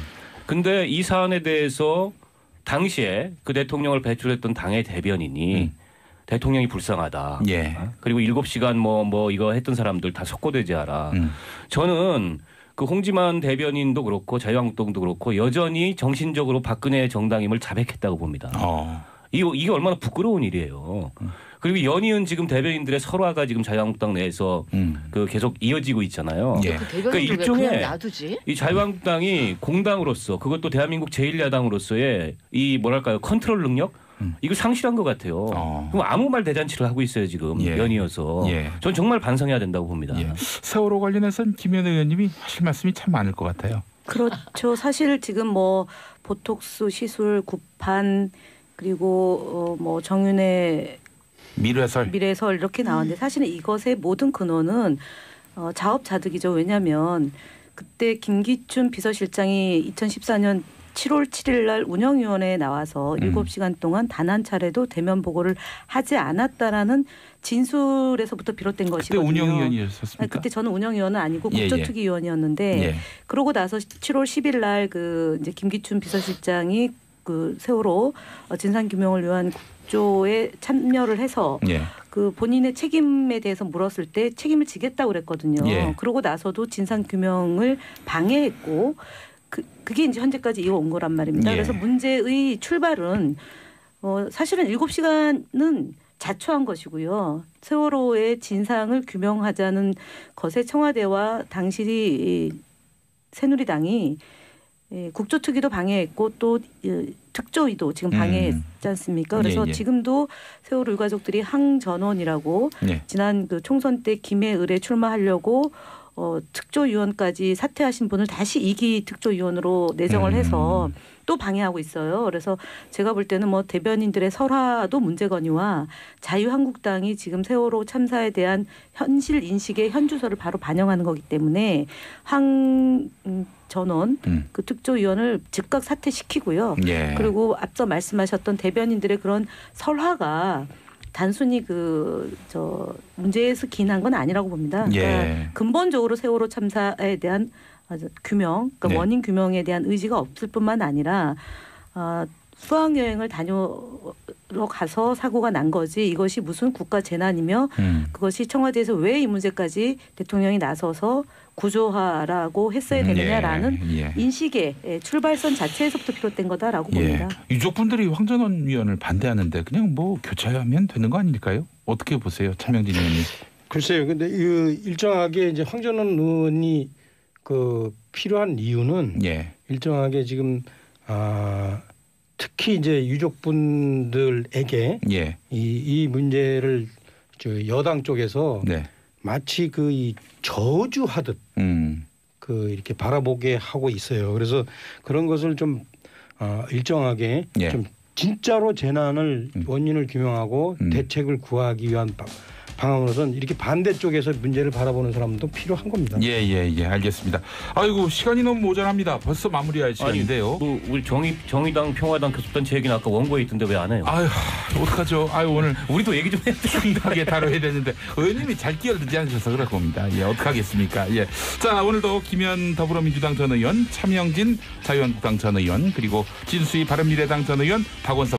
Speaker 5: 근데 이 사안에 대해서 당시에 그 대통령을 배출했던 당의 대변인이
Speaker 1: 음.
Speaker 5: 대통령이 불쌍하다.
Speaker 1: 예.
Speaker 5: 어? 그리고 일곱 시간 뭐, 뭐 이거 했던 사람들 다 석고대죄하라.
Speaker 1: 음.
Speaker 5: 저는 그 홍지만 대변인도 그렇고 자유한국당도 그렇고 여전히 정신적으로 박근혜 정당임을 자백했다고 봅니다.
Speaker 1: 어.
Speaker 5: 이게, 이게 얼마나 부끄러운 일이에요. 그리고 연이은 지금 대변인들의 설화가 지금 자유한국당 내에서
Speaker 1: 음.
Speaker 5: 그 계속 이어지고 있잖아요.
Speaker 1: 예.
Speaker 4: 그 대변인도
Speaker 5: 그러니까
Speaker 4: 왜
Speaker 5: 일종의
Speaker 4: 그냥 놔두지?
Speaker 5: 이 자유한국당이 공당으로서 그것도 대한민국 제일 야당으로서의 이 뭐랄까요 컨트롤 능력
Speaker 1: 음.
Speaker 5: 이거 상실한 것 같아요.
Speaker 1: 어.
Speaker 5: 그럼 아무 말 대잔치를 하고 있어요 지금
Speaker 1: 예.
Speaker 5: 연이어서.
Speaker 1: 예.
Speaker 5: 전 정말 반성해야 된다고 봅니다.
Speaker 1: 예. 세월호 관련해서는 김현 의원님이 하실 말씀이 참 많을 것 같아요.
Speaker 2: 그렇죠. 사실 지금 뭐 보톡스 시술 구판 그리고 어, 뭐 정윤의
Speaker 1: 미래설.
Speaker 2: 미래설 이렇게 나왔는데 사실은 이것의 모든 근원은 어, 자업자득이죠. 왜냐하면 그때 김기춘 비서실장이 이천십사 년 칠월 칠일 날 운영위원회에 나와서
Speaker 1: 음.
Speaker 2: 일곱 시간 동안 단 한 차례도 대면 보고를 하지 않았다라는 진술에서부터 비롯된
Speaker 1: 그때
Speaker 2: 것이거든요.
Speaker 1: 운영위원이었습니까?
Speaker 2: 아니, 그때 저는 운영위원은 아니고
Speaker 1: 예, 예.
Speaker 2: 국조특위위원이었는데
Speaker 1: 예.
Speaker 2: 그러고 나서 칠월 십일 날 그 이제 김기춘 비서실장이 그 세월호 진상규명을 위한 국조에 참여를 해서
Speaker 1: 예.
Speaker 2: 그 본인의 책임에 대해서 물었을 때 책임을 지겠다고 그랬거든요.
Speaker 1: 예.
Speaker 2: 그러고 나서도 진상규명을 방해했고 그, 그게 이제 현재까지 이어온 거란 말입니다.
Speaker 1: 예.
Speaker 2: 그래서 문제의 출발은 어, 사실은 일곱 시간은 자초한 것이고요. 세월호의 진상을 규명하자는 것에 청와대와 당시 새누리당이 국조특위도 방해했고 또 특조위도 지금 방해했지 않습니까? 그래서
Speaker 1: 예, 예.
Speaker 2: 지금도 세월호 유가족들이 항전원이라고
Speaker 1: 예.
Speaker 2: 지난 그 총선 때 김해을에 출마하려고 어, 특조위원까지 사퇴하신 분을 다시 이 기 특조위원으로 내정을
Speaker 1: 음.
Speaker 2: 해서 또 방해하고 있어요. 그래서 제가 볼 때는 뭐 대변인들의 설화도 문제거니와 자유한국당이 지금 세월호 참사에 대한 현실 인식의 현주소를 바로 반영하는 거기 때문에 항 전원
Speaker 1: 음.
Speaker 2: 그 특조위원을 즉각 사퇴시키고요.
Speaker 1: 예.
Speaker 2: 그리고 앞서 말씀하셨던 대변인들의 그런 설화가 단순히 그 저 문제에서 기인한 건 아니라고 봅니다. 그러니까
Speaker 1: 예.
Speaker 2: 근본적으로 세월호 참사에 대한 규명, 그러니까
Speaker 1: 네.
Speaker 2: 원인 규명에 대한 의지가 없을 뿐만 아니라 어, 수학여행을 다녀러 가서 사고가 난 거지 이것이 무슨 국가 재난이며
Speaker 1: 음.
Speaker 2: 그것이 청와대에서 왜 이 문제까지 대통령이 나서서 구조하라고 했어야 되느냐라는
Speaker 1: 예. 예.
Speaker 2: 인식의 출발선 자체에서부터 비롯된 거다라고
Speaker 1: 예.
Speaker 2: 봅니다.
Speaker 1: 유족분들이 황전원 위원을 반대하는데 그냥 뭐 교체하면 되는 거 아닐까요? 어떻게 보세요, 차명진 의원님?
Speaker 3: 글쎄요. 근데 이 일정하게 이제 황전원 의원이 그 필요한 이유는
Speaker 1: 예.
Speaker 3: 일정하게 지금 아 특히 이제 유족분들에게
Speaker 1: 예.
Speaker 3: 이, 이 문제를 저 여당 쪽에서
Speaker 1: 네.
Speaker 3: 마치 그 이 저주하듯
Speaker 1: 음.
Speaker 3: 그 이렇게 바라보게 하고 있어요. 그래서 그런 것을 좀 어, 일정하게
Speaker 1: 예.
Speaker 3: 좀 진짜로 재난을
Speaker 1: 음.
Speaker 3: 원인을 규명하고
Speaker 1: 음.
Speaker 3: 대책을 구하기 위한 바, 방안으로서는 이렇게 반대쪽에서 문제를 바라보는 사람도 필요한 겁니다.
Speaker 1: 예, 예, 예, 알겠습니다. 아이고 시간이 너무 모자랍니다. 벌써 마무리할 시간인데요.
Speaker 5: 뭐 우리 정의 정의당 평화당 교섭단 제 얘기는 아까 원고에 있던데 왜 안 해요?
Speaker 1: 아유, 어떡하죠? 아유 오늘
Speaker 5: 우리도 얘기 좀 해야 돼.
Speaker 1: 충분하게 다뤄야 되는데 의원님이 잘 끼어들지 않으셔서 그럴 겁니다. 예, 어떡하겠습니까? 예, 자 오늘도 김현 더불어민주당 전 의원, 차명진 자유한국당 전 의원, 그리고 진수희 바른미래당 전 의원, 박원석